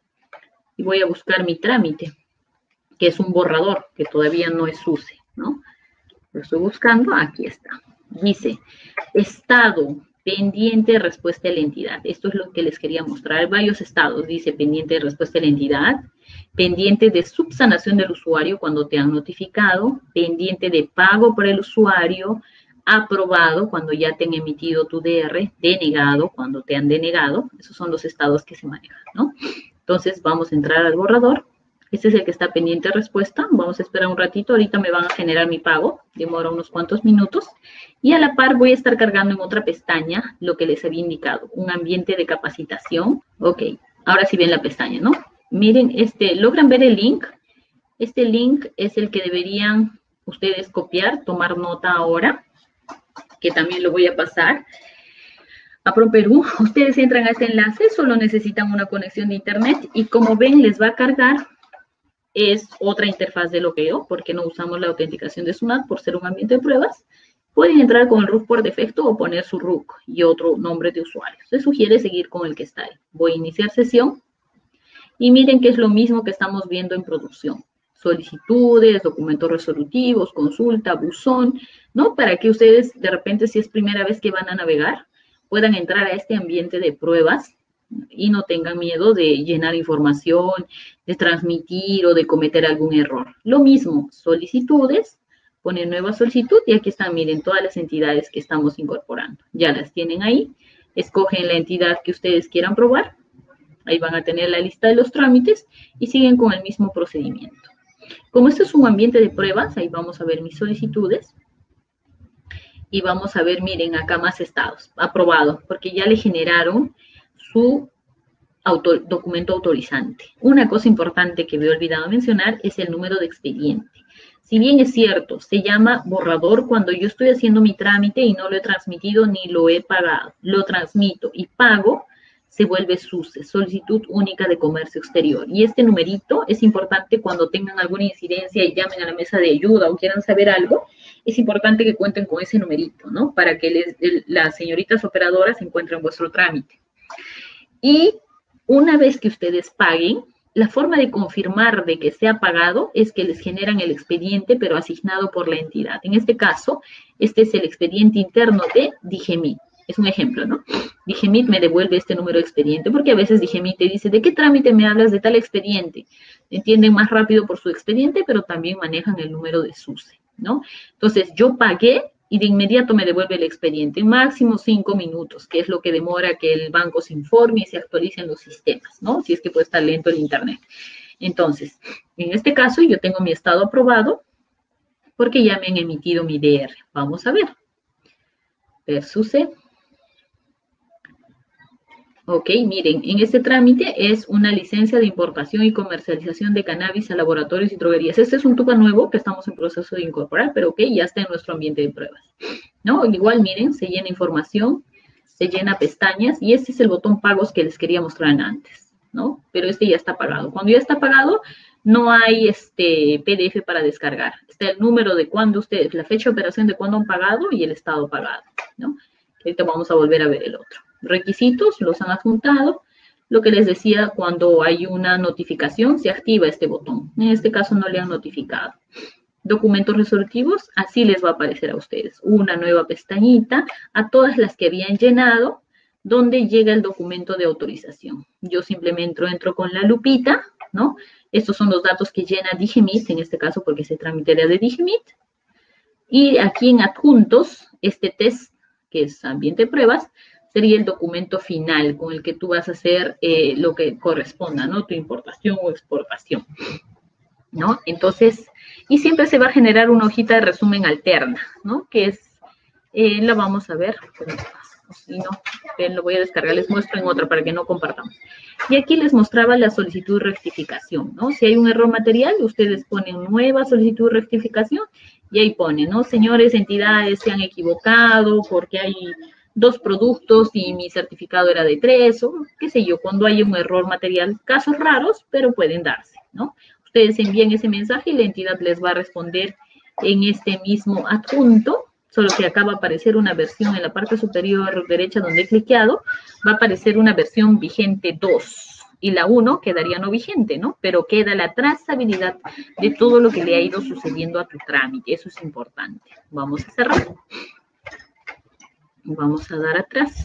y voy a buscar mi trámite, que es un borrador, que todavía no es SUSE, ¿no? Lo estoy buscando, aquí está. Dice, estado pendiente de respuesta de la entidad. Esto es lo que les quería mostrar. Hay varios estados, dice pendiente de respuesta de la entidad, pendiente de subsanación del usuario cuando te han notificado, pendiente de pago por el usuario, aprobado cuando ya te han emitido tu DR, denegado cuando te han denegado. Esos son los estados que se manejan, ¿no? Entonces vamos a entrar al borrador. Este es el que está pendiente de respuesta. Vamos a esperar un ratito. Ahorita me van a generar mi pago. Demora unos cuantos minutos. Y a la par voy a estar cargando en otra pestaña lo que les había indicado. Un ambiente de capacitación. Ok. Ahora sí ven la pestaña, ¿no? Miren, ¿logran ver el link? Este link es el que deberían ustedes copiar, tomar nota ahora, que también lo voy a pasar. A ProPerú, ustedes entran a este enlace, solo necesitan una conexión de internet y como ven les va a cargar. Es otra interfaz de logueo, porque no usamos la autenticación de SUNAT por ser un ambiente de pruebas. Pueden entrar con el RUC por defecto o poner su RUC y otro nombre de usuario. Se sugiere seguir con el que está ahí. Voy a iniciar sesión y miren que es lo mismo que estamos viendo en producción. Solicitudes, documentos resolutivos, consulta, buzón, ¿no? Para que ustedes, de repente, si es primera vez que van a navegar, puedan entrar a este ambiente de pruebas y no tengan miedo de llenar información, de transmitir o de cometer algún error. Lo mismo, solicitudes, ponen nueva solicitud y aquí están, miren, todas las entidades que estamos incorporando. Ya las tienen ahí, escogen la entidad que ustedes quieran probar, ahí van a tener la lista de los trámites y siguen con el mismo procedimiento. Como esto es un ambiente de pruebas, ahí vamos a ver mis solicitudes. Y vamos a ver, miren, acá más estados, aprobado, porque ya le generaron su documento autorizante. Una cosa importante que me he olvidado mencionar es el número de expediente. Si bien es cierto, se llama borrador cuando yo estoy haciendo mi trámite y no lo he transmitido ni lo he pagado. Lo transmito y pago, se vuelve SUSE, Solicitud Única de Comercio Exterior. Y este numerito es importante cuando tengan alguna incidencia y llamen a la mesa de ayuda o quieran saber algo. Es importante que cuenten con ese numerito, ¿no? Para que las señoritas operadoras encuentren vuestro trámite. Y una vez que ustedes paguen, la forma de confirmar de que se ha pagado es que les generan el expediente, pero asignado por la entidad. En este caso, este es el expediente interno de Digemit. Es un ejemplo, ¿no? Digemit me devuelve este número de expediente porque a veces Digemit te dice, ¿de qué trámite me hablas de tal expediente? Entienden más rápido por su expediente, pero también manejan el número de SUSE, ¿no? Entonces, yo pagué y de inmediato me devuelve el expediente, máximo 5 minutos, que es lo que demora que el banco se informe y se actualicen los sistemas, ¿no? Si es que puede estar lento el internet. Entonces, en este caso yo tengo mi estado aprobado porque ya me han emitido mi DR. Vamos a ver. Ver SUSE. Ok, miren, en este trámite es una licencia de importación y comercialización de cannabis a laboratorios y droguerías. Este es un TUPA nuevo que estamos en proceso de incorporar, pero ok, ya está en nuestro ambiente de pruebas, ¿no? Igual, miren, se llena información, se llena pestañas y este es el botón pagos que les quería mostrar antes, ¿no? Pero este ya está pagado. Cuando ya está pagado, no hay PDF para descargar. Está el número de cuándo ustedes, la fecha de operación de cuándo han pagado y el estado pagado, ¿no? Ahorita vamos a volver a ver el otro. Requisitos, los han adjuntado. Lo que les decía, cuando hay una notificación, se activa este botón. En este caso no le han notificado. Documentos resolutivos, así les va a aparecer a ustedes. Una nueva pestañita a todas las que habían llenado, donde llega el documento de autorización. Yo simplemente entro con la lupita, ¿no? Estos son los datos que llena Digimit, en este caso porque se tramitaría de Digimit. Y aquí en adjuntos, este test, que es ambiente de pruebas, sería el documento final con el que tú vas a hacer lo que corresponda, ¿no? Tu importación o exportación, ¿no? Entonces, y siempre se va a generar una hojita de resumen alterna, ¿no? Que es, la vamos a ver, si no, lo voy a descargar, les muestro en otra para que no compartamos. Y aquí les mostraba la solicitud de rectificación, ¿no? Si hay un error material, ustedes ponen nueva solicitud de rectificación y ahí ponen, ¿no? Señores, entidades se han equivocado porque hay 2 productos y mi certificado era de 3, o qué sé yo, cuando hay un error material, casos raros, pero pueden darse, ¿no? Ustedes envían ese mensaje y la entidad les va a responder en este mismo adjunto, solo que acá va a aparecer una versión en la parte superior derecha donde he cliqueado, va a aparecer una versión vigente 2 y la 1 quedaría no vigente, ¿no? Pero queda la trazabilidad de todo lo que le ha ido sucediendo a tu trámite, eso es importante. Vamos a cerrar. Vamos a dar atrás.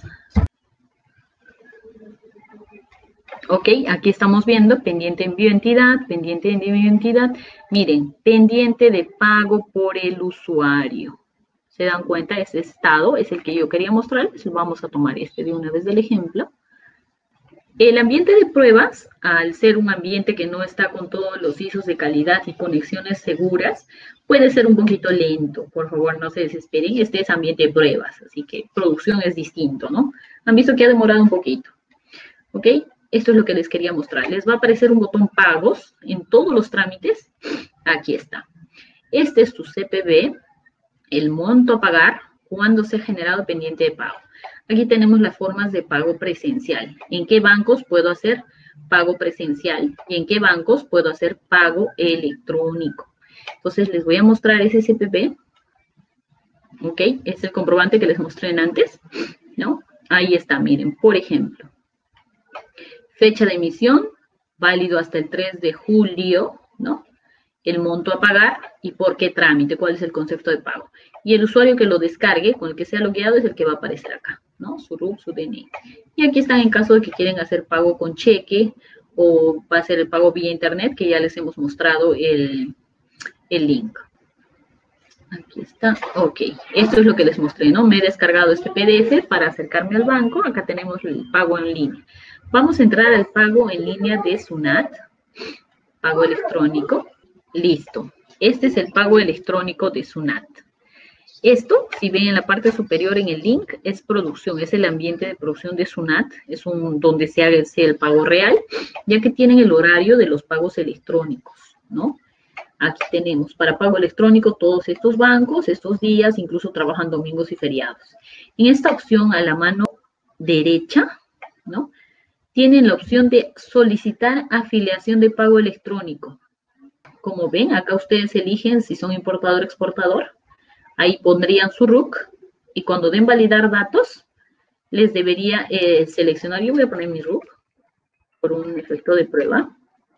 Ok, aquí estamos viendo pendiente envío entidad, pendiente de envío entidad. Miren, pendiente de pago por el usuario. ¿Se dan cuenta? Ese estado es el que yo quería mostrarles. Vamos a tomar este de una vez del ejemplo. El ambiente de pruebas, al ser un ambiente que no está con todos los ISOs de calidad y conexiones seguras, puede ser un poquito lento. Por favor, no se desesperen. Este es ambiente de pruebas, así que producción es distinto, ¿no? Han visto que ha demorado un poquito. ¿Ok? Esto es lo que les quería mostrar. Les va a aparecer un botón pagos en todos los trámites. Aquí está. Este es tu CPV, el monto a pagar, cuando se ha generado pendiente de pago. Aquí tenemos las formas de pago presencial. ¿En qué bancos puedo hacer pago presencial? ¿Y en qué bancos puedo hacer pago electrónico? Entonces, les voy a mostrar ese CPV. ¿Ok? Es el comprobante que les mostré antes, ¿no? Ahí está, miren, por ejemplo. Fecha de emisión, válido hasta el 3 de julio, ¿no? El monto a pagar y por qué trámite, cuál es el concepto de pago. Y el usuario que lo descargue, con el que sea logueado, es el que va a aparecer acá, ¿no? Su RUC, su DNI. Y aquí están en caso de que quieren hacer pago con cheque o va a ser el pago vía internet, que ya les hemos mostrado el link. Aquí está, ok. Esto es lo que les mostré, ¿no? Me he descargado este PDF para acercarme al banco. Acá tenemos el pago en línea. Vamos a entrar al pago en línea de SUNAT, pago electrónico. Listo. Este es el pago electrónico de SUNAT. Esto, si ven en la parte superior en el link, es producción, es el ambiente de producción de SUNAT, es donde se hace el pago real, ya que tienen el horario de los pagos electrónicos, ¿no? Aquí tenemos para pago electrónico todos estos bancos, estos días, incluso trabajan domingos y feriados. En esta opción a la mano derecha, ¿no? Tienen la opción de solicitar afiliación de pago electrónico. Como ven, acá ustedes eligen si son importador o exportador. Ahí pondrían su RUC y cuando den validar datos, les debería seleccionar. Yo voy a poner mi RUC por un efecto de prueba,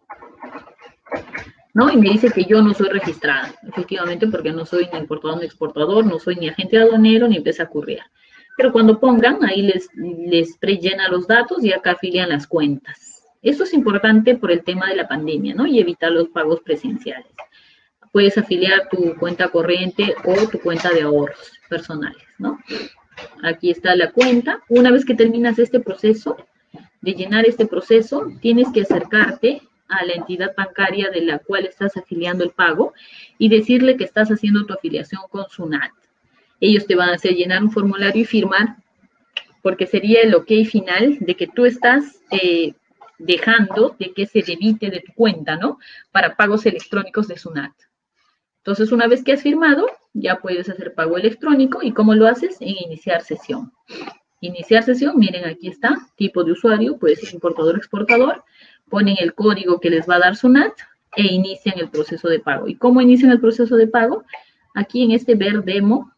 ¿no? Y me dice que yo no soy registrada, efectivamente, porque no soy ni importador ni exportador, no soy ni agente aduanero ni empresa couriera. Pero cuando pongan, ahí les prellena los datos y acá afilian las cuentas. Esto es importante por el tema de la pandemia, ¿no? Y evitar los pagos presenciales. Puedes afiliar tu cuenta corriente o tu cuenta de ahorros personales, ¿no? Aquí está la cuenta. Una vez que terminas este proceso, de llenar este proceso, tienes que acercarte a la entidad bancaria de la cual estás afiliando el pago y decirle que estás haciendo tu afiliación con SUNAT. Ellos te van a hacer llenar un formulario y firmar porque sería el ok final de que tú estás dejando de que se debite de tu cuenta, ¿no? Para pagos electrónicos de SUNAT. Entonces, una vez que has firmado, ya puedes hacer pago electrónico. ¿Y cómo lo haces? En iniciar sesión. Iniciar sesión, miren, aquí está, tipo de usuario, puede ser importador o exportador, ponen el código que les va a dar SUNAT e inician el proceso de pago. ¿Y cómo inician el proceso de pago? Aquí en este ver demo,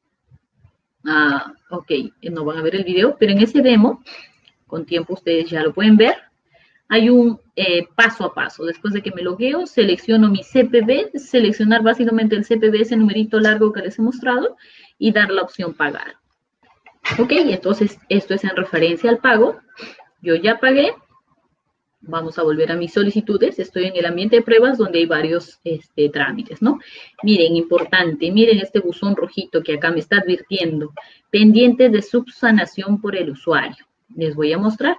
ok, no van a ver el video, pero en ese demo, con tiempo ustedes ya lo pueden ver, hay un paso a paso. Después de que me logueo, selecciono mi CPB, seleccionar básicamente el CPB, ese numerito largo que les he mostrado, y dar la opción pagar. Ok, entonces esto es en referencia al pago. Yo ya pagué. Vamos a volver a mis solicitudes. Estoy en el ambiente de pruebas donde hay varios trámites, ¿no? Miren, importante, miren este buzón rojito que acá me está advirtiendo. Pendiente de subsanación por el usuario. Les voy a mostrar.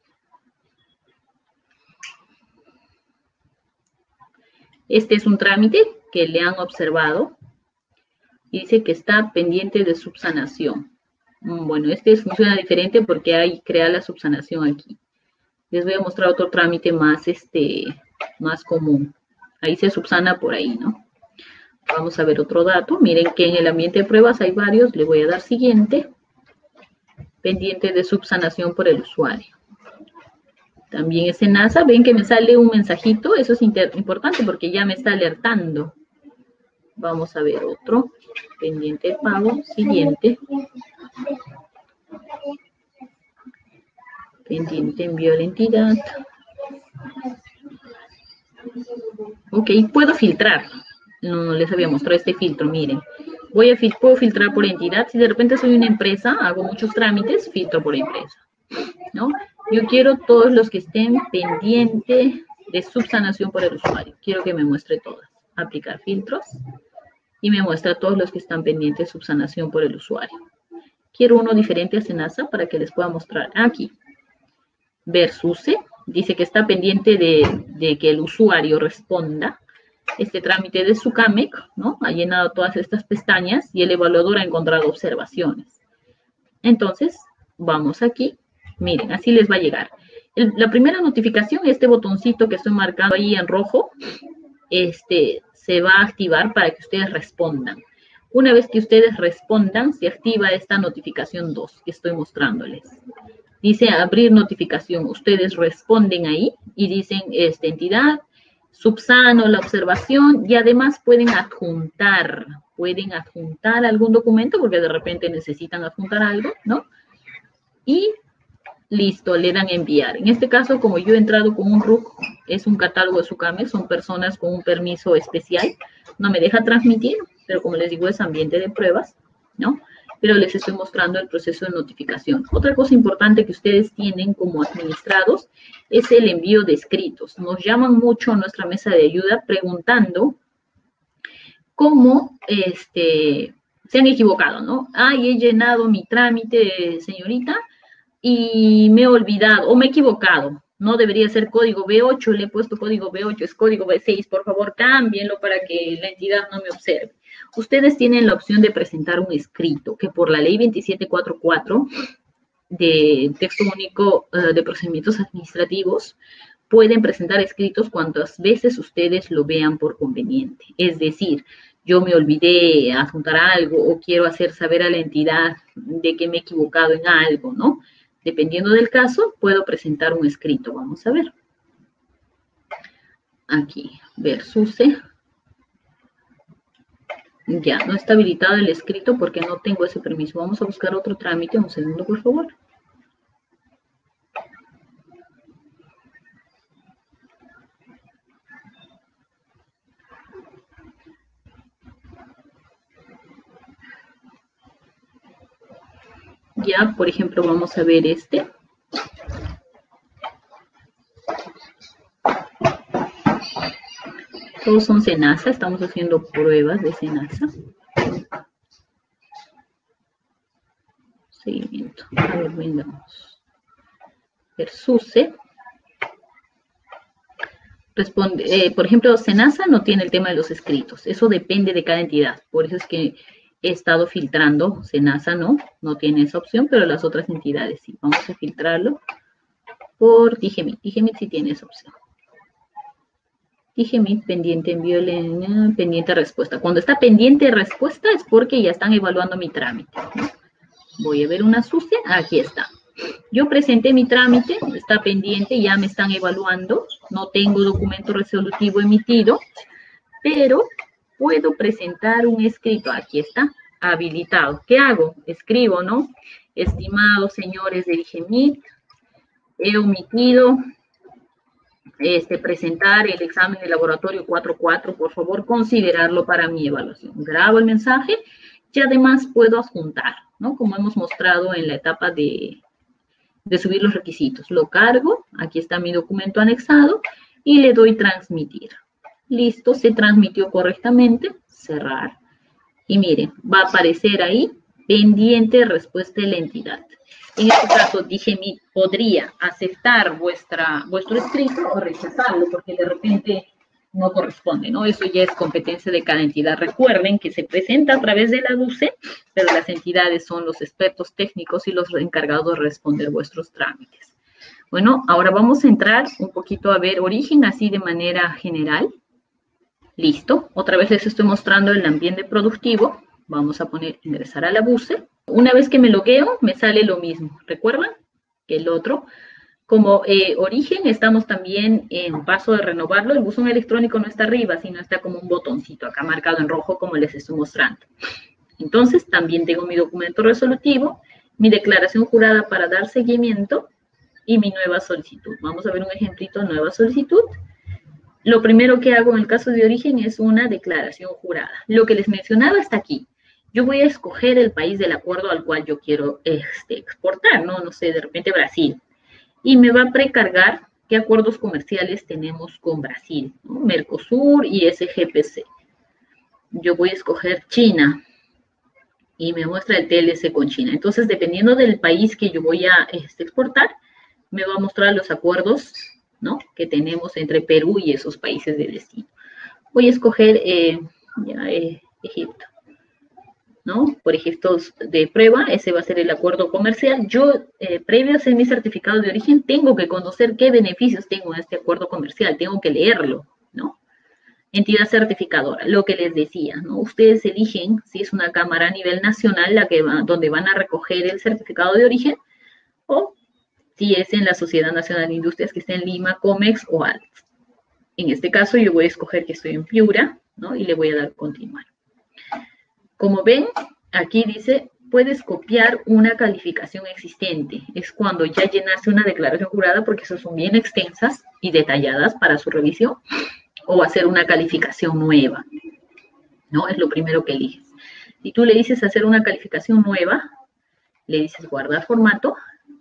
Este es un trámite que le han observado. Dice que está pendiente de subsanación. Bueno, este funciona diferente porque hay crea la subsanación aquí. Les voy a mostrar otro trámite más, más común. Ahí se subsana por ahí, ¿no? Vamos a ver otro dato. Miren que en el ambiente de pruebas hay varios. Le voy a dar siguiente. Pendiente de subsanación por el usuario. También es SENASA. Ven que me sale un mensajito. Eso es importante porque ya me está alertando. Vamos a ver otro. Pendiente de pago. Siguiente. Pendiente envío a la entidad. Ok, puedo filtrar. No les había mostrado este filtro, miren. Puedo filtrar por entidad. Si de repente soy una empresa, hago muchos trámites, filtro por empresa, ¿no? Yo quiero todos los que estén pendientes de subsanación por el usuario. Quiero que me muestre todas. Aplicar filtros. Y me muestra todos los que están pendientes de subsanación por el usuario. Quiero uno diferente a SENASA para que les pueda mostrar aquí. Versuse, dice que está pendiente de que el usuario responda. Este trámite de SUCAMEC, ¿no? Ha llenado todas estas pestañas y el evaluador ha encontrado observaciones. Entonces, vamos aquí. Miren, así les va a llegar. La primera notificación, este botoncito que estoy marcando ahí en rojo, se va a activar para que ustedes respondan. Una vez que ustedes respondan, se activa esta notificación 2 que estoy mostrándoles. Dice abrir notificación. Ustedes responden ahí y dicen entidad, subsano la observación y además pueden adjuntar algún documento porque de repente necesitan adjuntar algo, ¿no? Y listo, le dan enviar. En este caso, como yo he entrado con un RUC, es un catálogo de SUCAMEC, son personas con un permiso especial, no me deja transmitir, pero como les digo, es ambiente de pruebas, ¿no? Pero les estoy mostrando el proceso de notificación. Otra cosa importante que ustedes tienen como administrados es el envío de escritos. Nos llaman mucho a nuestra mesa de ayuda preguntando cómo se han equivocado, ¿no? Ay, he llenado mi trámite, señorita, y me he olvidado o me he equivocado. No debería ser código B8, le he puesto código B8, es código B6. Por favor, cámbienlo para que la entidad no me observe. Ustedes tienen la opción de presentar un escrito que por la ley 2744 de texto único de procedimientos administrativos pueden presentar escritos cuantas veces ustedes lo vean por conveniente. Es decir, yo me olvidé adjuntar algo o quiero hacer saber a la entidad de que me he equivocado en algo, ¿no? Dependiendo del caso, puedo presentar un escrito. Vamos a ver. Aquí, Versuse. Ya, no está habilitado el escrito porque no tengo ese permiso. Vamos a buscar otro trámite. Un segundo, por favor. Ya, por ejemplo, vamos a ver este. Todos son SENASA, estamos haciendo pruebas de SENASA. Seguimiento. A ver, vengamos. Versuse. Responde, por ejemplo, SENASA no tiene el tema de los escritos. Eso depende de cada entidad. Por eso es que he estado filtrando. SENASA no tiene esa opción, pero las otras entidades sí. Vamos a filtrarlo por DIGEMIT. DIGEMIT sí tiene esa opción. DIGEMIT, pendiente envío, pendiente respuesta. Cuando está pendiente respuesta es porque ya están evaluando mi trámite, ¿no? Voy a ver una sucia. Aquí está. Yo presenté mi trámite, está pendiente, ya me están evaluando. No tengo documento resolutivo emitido, pero puedo presentar un escrito. Aquí está, habilitado. ¿Qué hago? Escribo, ¿no? Estimados señores de DIGEMIT, he omitido presentar el examen de laboratorio 4.4, por favor, considerarlo para mi evaluación. Grabo el mensaje y además puedo adjuntar, ¿no? Como hemos mostrado en la etapa de subir los requisitos. Lo cargo, aquí está mi documento anexado y le doy transmitir. Listo, se transmitió correctamente, cerrar. Y miren, va a aparecer ahí pendiente respuesta de la entidad. En este caso, DIGEMIT podría aceptar vuestro escrito o rechazarlo, porque de repente no corresponde, ¿no? Eso ya es competencia de cada entidad. Recuerden que se presenta a través de la DUCE, pero las entidades son los expertos técnicos y los encargados de responder vuestros trámites. Bueno, ahora vamos a entrar un poquito a ver origen, así de manera general. Listo. Otra vez les estoy mostrando el ambiente productivo. Vamos a poner ingresar a la BUCE. Una vez que me logueo, me sale lo mismo. ¿Recuerdan? Que el otro. Como origen, estamos también en paso de renovarlo. El buzón electrónico no está arriba, sino está como un botoncito acá marcado en rojo, como les estoy mostrando. Entonces, también tengo mi documento resolutivo, mi declaración jurada para dar seguimiento y mi nueva solicitud. Vamos a ver un ejemplito, nueva solicitud. Lo primero que hago en el caso de origen es una declaración jurada. Lo que les mencionaba hasta aquí. Yo voy a escoger el país del acuerdo al cual yo quiero exportar, ¿no? No sé, de repente Brasil. Y me va a precargar qué acuerdos comerciales tenemos con Brasil, ¿no? Mercosur y SGPC. Yo voy a escoger China y me muestra el TLC con China. Entonces, dependiendo del país que yo voy a exportar, me va a mostrar los acuerdos, ¿no?, que tenemos entre Perú y esos países de destino. Voy a escoger Egipto, ¿no? Por efectos de prueba, ese va a ser el acuerdo comercial. Yo, previo a hacer mi certificado de origen, tengo que conocer qué beneficios tengo en este acuerdo comercial, tengo que leerlo, ¿no? Entidad certificadora, lo que les decía, ¿no? Ustedes eligen si es una cámara a nivel nacional donde van a recoger el certificado de origen, o si es en la Sociedad Nacional de Industrias que está en Lima, COMEX o ALT. En este caso yo voy a escoger que estoy en Piura, ¿no? Y le voy a dar continuar. Como ven, aquí dice, puedes copiar una calificación existente. Es cuando ya llenaste una declaración jurada, porque esas son bien extensas y detalladas para su revisión, o hacer una calificación nueva, ¿no? Es lo primero que eliges. Si tú le dices hacer una calificación nueva, le dices guardar formato,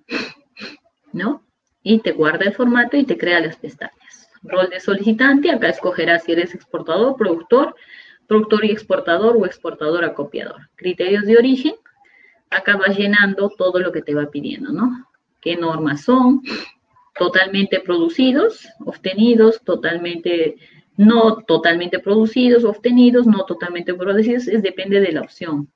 ¿no? Y te guarda el formato y te crea las pestañas. Rol de solicitante, acá escogerás si eres exportador, productor y exportador o exportador acopiador. Criterios de origen, acá vas llenando todo lo que te va pidiendo, ¿no? ¿Qué normas son? Totalmente producidos, obtenidos, no totalmente producidos, obtenidos, no totalmente producidos, depende de la opción.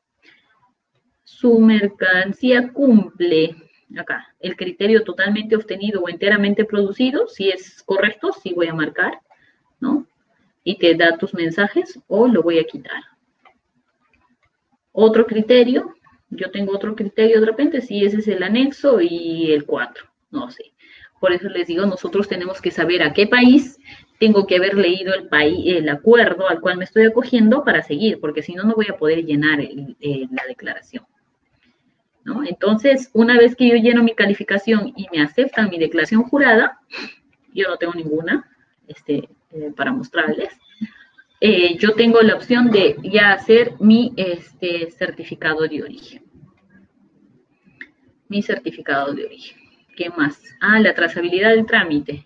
Su mercancía cumple, acá, el criterio totalmente obtenido o enteramente producido. Si es correcto, sí voy a marcar, ¿no? Y te da tus mensajes, o lo voy a quitar. Otro criterio, yo tengo otro criterio de repente, si ese es el anexo y el 4, no sé. Por eso les digo, nosotros tenemos que saber a qué país tengo que haber leído el acuerdo al cual me estoy acogiendo para seguir, porque si no, no voy a poder llenar la declaración, ¿no? Entonces, una vez que yo lleno mi calificación y me aceptan mi declaración jurada, yo no tengo ninguna para mostrarles, yo tengo la opción de ya hacer mi certificado de origen. Mi certificado de origen. ¿Qué más? Ah, la trazabilidad del trámite.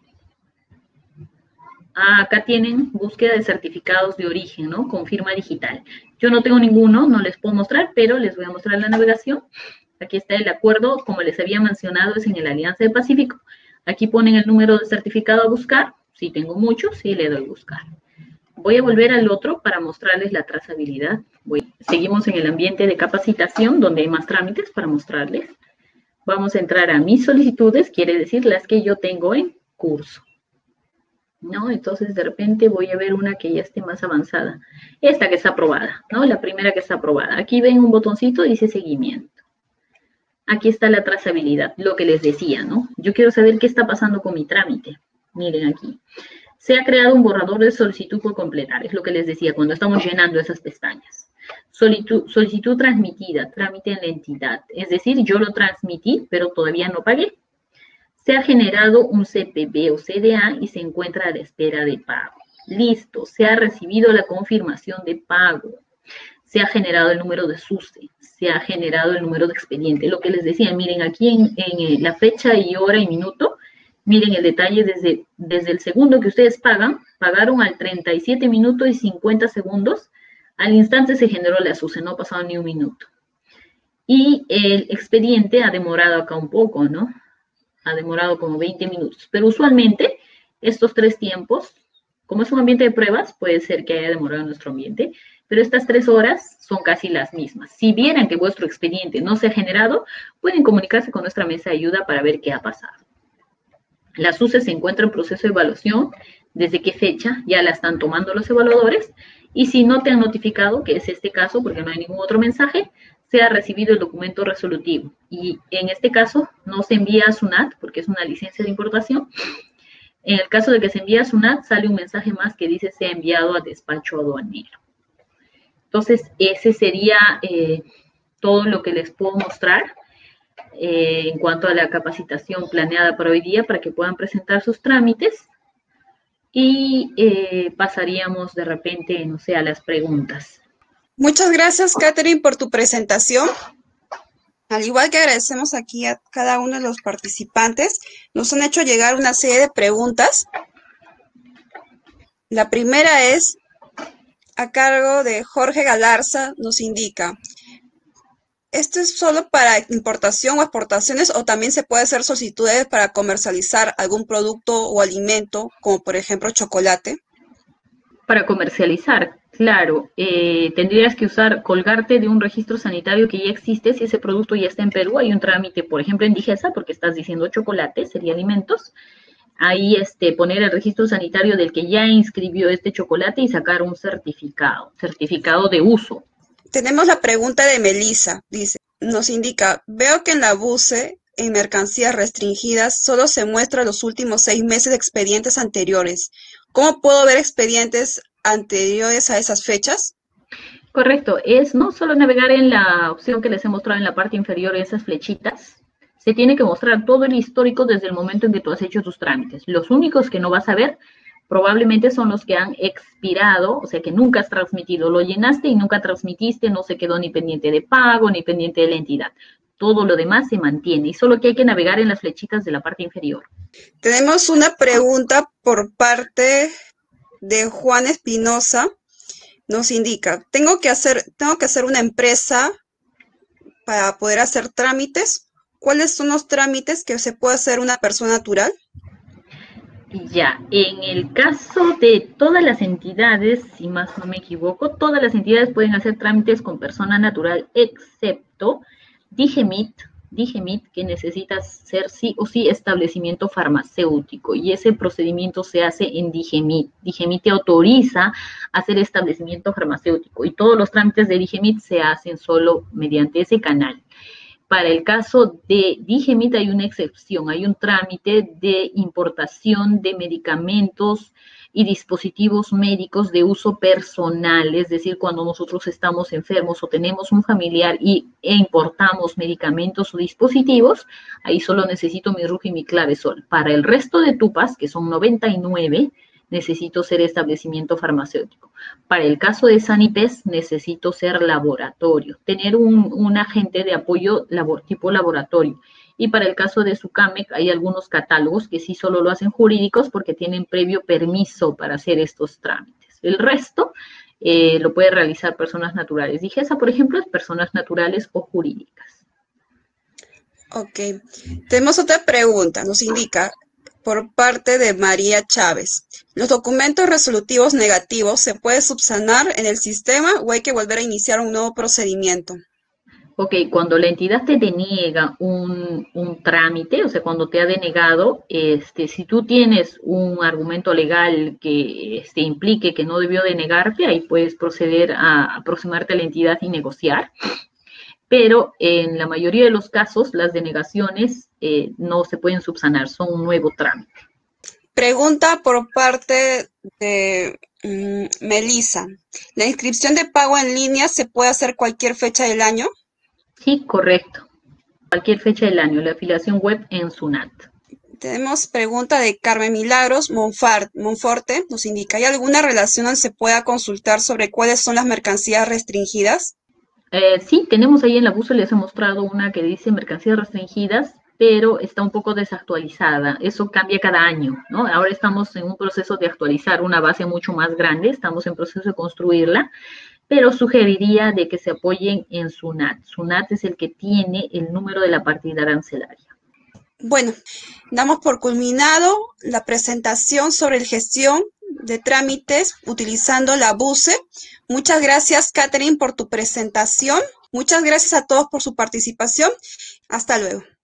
Ah, acá tienen búsqueda de certificados de origen, ¿no? Con firma digital. Yo no tengo ninguno, no les puedo mostrar, pero les voy a mostrar la navegación. Aquí está el acuerdo, como les había mencionado, es en la Alianza del Pacífico. Aquí ponen el número de certificado a buscar. Si tengo muchos, sí le doy buscar. Voy a volver al otro para mostrarles la trazabilidad. Voy a seguimos en el ambiente de capacitación, donde hay más trámites para mostrarles. Vamos a entrar a mis solicitudes, quiere decir las que yo tengo en curso, ¿no? Entonces, de repente voy a ver una que ya esté más avanzada. Esta que está aprobada, ¿no? La primera que está aprobada. Aquí ven un botoncito, dice seguimiento. Aquí está la trazabilidad, lo que les decía, ¿no? Yo quiero saber qué está pasando con mi trámite. Miren aquí. Se ha creado un borrador de solicitud por completar, es lo que les decía cuando estamos llenando esas pestañas. Solicitud transmitida, trámite en la entidad. Es decir, yo lo transmití, pero todavía no pagué. Se ha generado un CPB o CDA y se encuentra a la espera de pago. Listo, se ha recibido la confirmación de pago. Se ha generado el número de SUSE, se ha generado el número de expediente. Lo que les decía, miren aquí en la fecha y hora y minuto, miren el detalle desde el segundo que ustedes pagaron al 37 minutos y 50 segundos, al instante se generó la SUSE, no ha pasado ni un minuto. Y el expediente ha demorado acá un poco, ¿no? Ha demorado como 20 minutos, pero usualmente estos 3 tiempos, como es un ambiente de pruebas, puede ser que haya demorado en nuestro ambiente, pero estas 3 horas son casi las mismas. Si vieran que vuestro expediente no se ha generado, pueden comunicarse con nuestra mesa de ayuda para ver qué ha pasado. La SUSE se encuentra en proceso de evaluación, desde qué fecha ya la están tomando los evaluadores, y si no te han notificado, que es este caso, porque no hay ningún otro mensaje, se ha recibido el documento resolutivo. Y en este caso no se envía a SUNAT, porque es una licencia de importación. En el caso de que se envíe a SUNAT, sale un mensaje más que dice se ha enviado a despacho aduanero. Entonces, ese sería todo lo que les puedo mostrar en cuanto a la capacitación planeada para hoy día, para que puedan presentar sus trámites. Y pasaríamos de repente, no sé, a las preguntas. Muchas gracias, Catherine, por tu presentación. Al igual que agradecemos aquí a cada uno de los participantes, nos han hecho llegar una serie de preguntas. La primera es a cargo de Jorge Galarza, nos indica: ¿esto es solo para importación o exportaciones o también se puede hacer solicitudes para comercializar algún producto o alimento, como por ejemplo chocolate? Para comercializar, claro, tendrías que colgarte de un registro sanitario que ya existe. Si ese producto ya está en Perú, hay un trámite, por ejemplo, en Digesa, porque estás diciendo chocolate, sería alimentos. Ahí poner el registro sanitario del que ya inscribió este chocolate y sacar un certificado de uso. Tenemos la pregunta de Melissa, dice, nos indica: veo que en la BUCE, en mercancías restringidas, solo se muestra los últimos 6 meses de expedientes anteriores. ¿Cómo puedo ver expedientes anteriores a esas fechas? Correcto, es no solo navegar en la opción que les he mostrado en la parte inferior de esas flechitas, se tiene que mostrar todo el histórico desde el momento en que tú has hecho tus trámites. Los únicos que no vas a ver probablemente son los que han expirado, o sea que nunca has transmitido, lo llenaste y nunca transmitiste, no se quedó ni pendiente de pago, ni pendiente de la entidad. Todo lo demás se mantiene y solo que hay que navegar en las flechitas de la parte inferior. Tenemos una pregunta por parte de Juan Espinosa. Nos indica: tengo que hacer una empresa para poder hacer trámites. ¿Cuáles son los trámites que se puede hacer una persona natural? Ya, en el caso de todas las entidades, si más no me equivoco, todas las entidades pueden hacer trámites con persona natural, excepto Digemit, que necesita ser sí o sí establecimiento farmacéutico, y ese procedimiento se hace en Digemit. Digemit te autoriza a hacer establecimiento farmacéutico, y todos los trámites de Digemit se hacen solo mediante ese canal. Para el caso de Digemit hay una excepción, hay un trámite de importación de medicamentos y dispositivos médicos de uso personal, es decir, cuando nosotros estamos enfermos o tenemos un familiar e importamos medicamentos o dispositivos, ahí solo necesito mi RUC y mi clave SOL. Para el resto de TUPAS, que son 99, necesito ser establecimiento farmacéutico. Para el caso de Sanipes, necesito ser laboratorio, tener un agente de apoyo tipo laboratorio. Y para el caso de SUCAMEC, hay algunos catálogos que sí solo lo hacen jurídicos porque tienen previo permiso para hacer estos trámites. El resto lo puede realizar personas naturales. Digesa, por ejemplo, es personas naturales o jurídicas. Ok. Tenemos otra pregunta. Nos indica: por parte de María Chávez. ¿Los documentos resolutivos negativos se puede subsanar en el sistema o hay que volver a iniciar un nuevo procedimiento? Ok, cuando la entidad te deniega un trámite, o sea, cuando te ha denegado, si tú tienes un argumento legal que implique que no debió denegarte, ahí puedes proceder a aproximarte a la entidad y negociar. Pero en la mayoría de los casos, las denegaciones no se pueden subsanar, son un nuevo trámite. Pregunta por parte de Melissa. ¿La inscripción de pago en línea se puede hacer cualquier fecha del año? Sí, correcto. Cualquier fecha del año, la afiliación web en SUNAT. Tenemos pregunta de Carmen Milagros Monforte. Nos indica, ¿hay alguna relación donde se pueda consultar sobre cuáles son las mercancías restringidas? Sí, tenemos ahí en la búsqueda, les he mostrado una que dice mercancías restringidas, pero está un poco desactualizada. Eso cambia cada año, ¿no? Ahora estamos en un proceso de actualizar una base mucho más grande, estamos en proceso de construirla, pero sugeriría de que se apoyen en SUNAT. SUNAT es el que tiene el número de la partida arancelaria. Bueno, damos por culminado la presentación sobre la gestión de trámites utilizando la BUCE. Muchas gracias, Catherine, por tu presentación. Muchas gracias a todos por su participación. Hasta luego.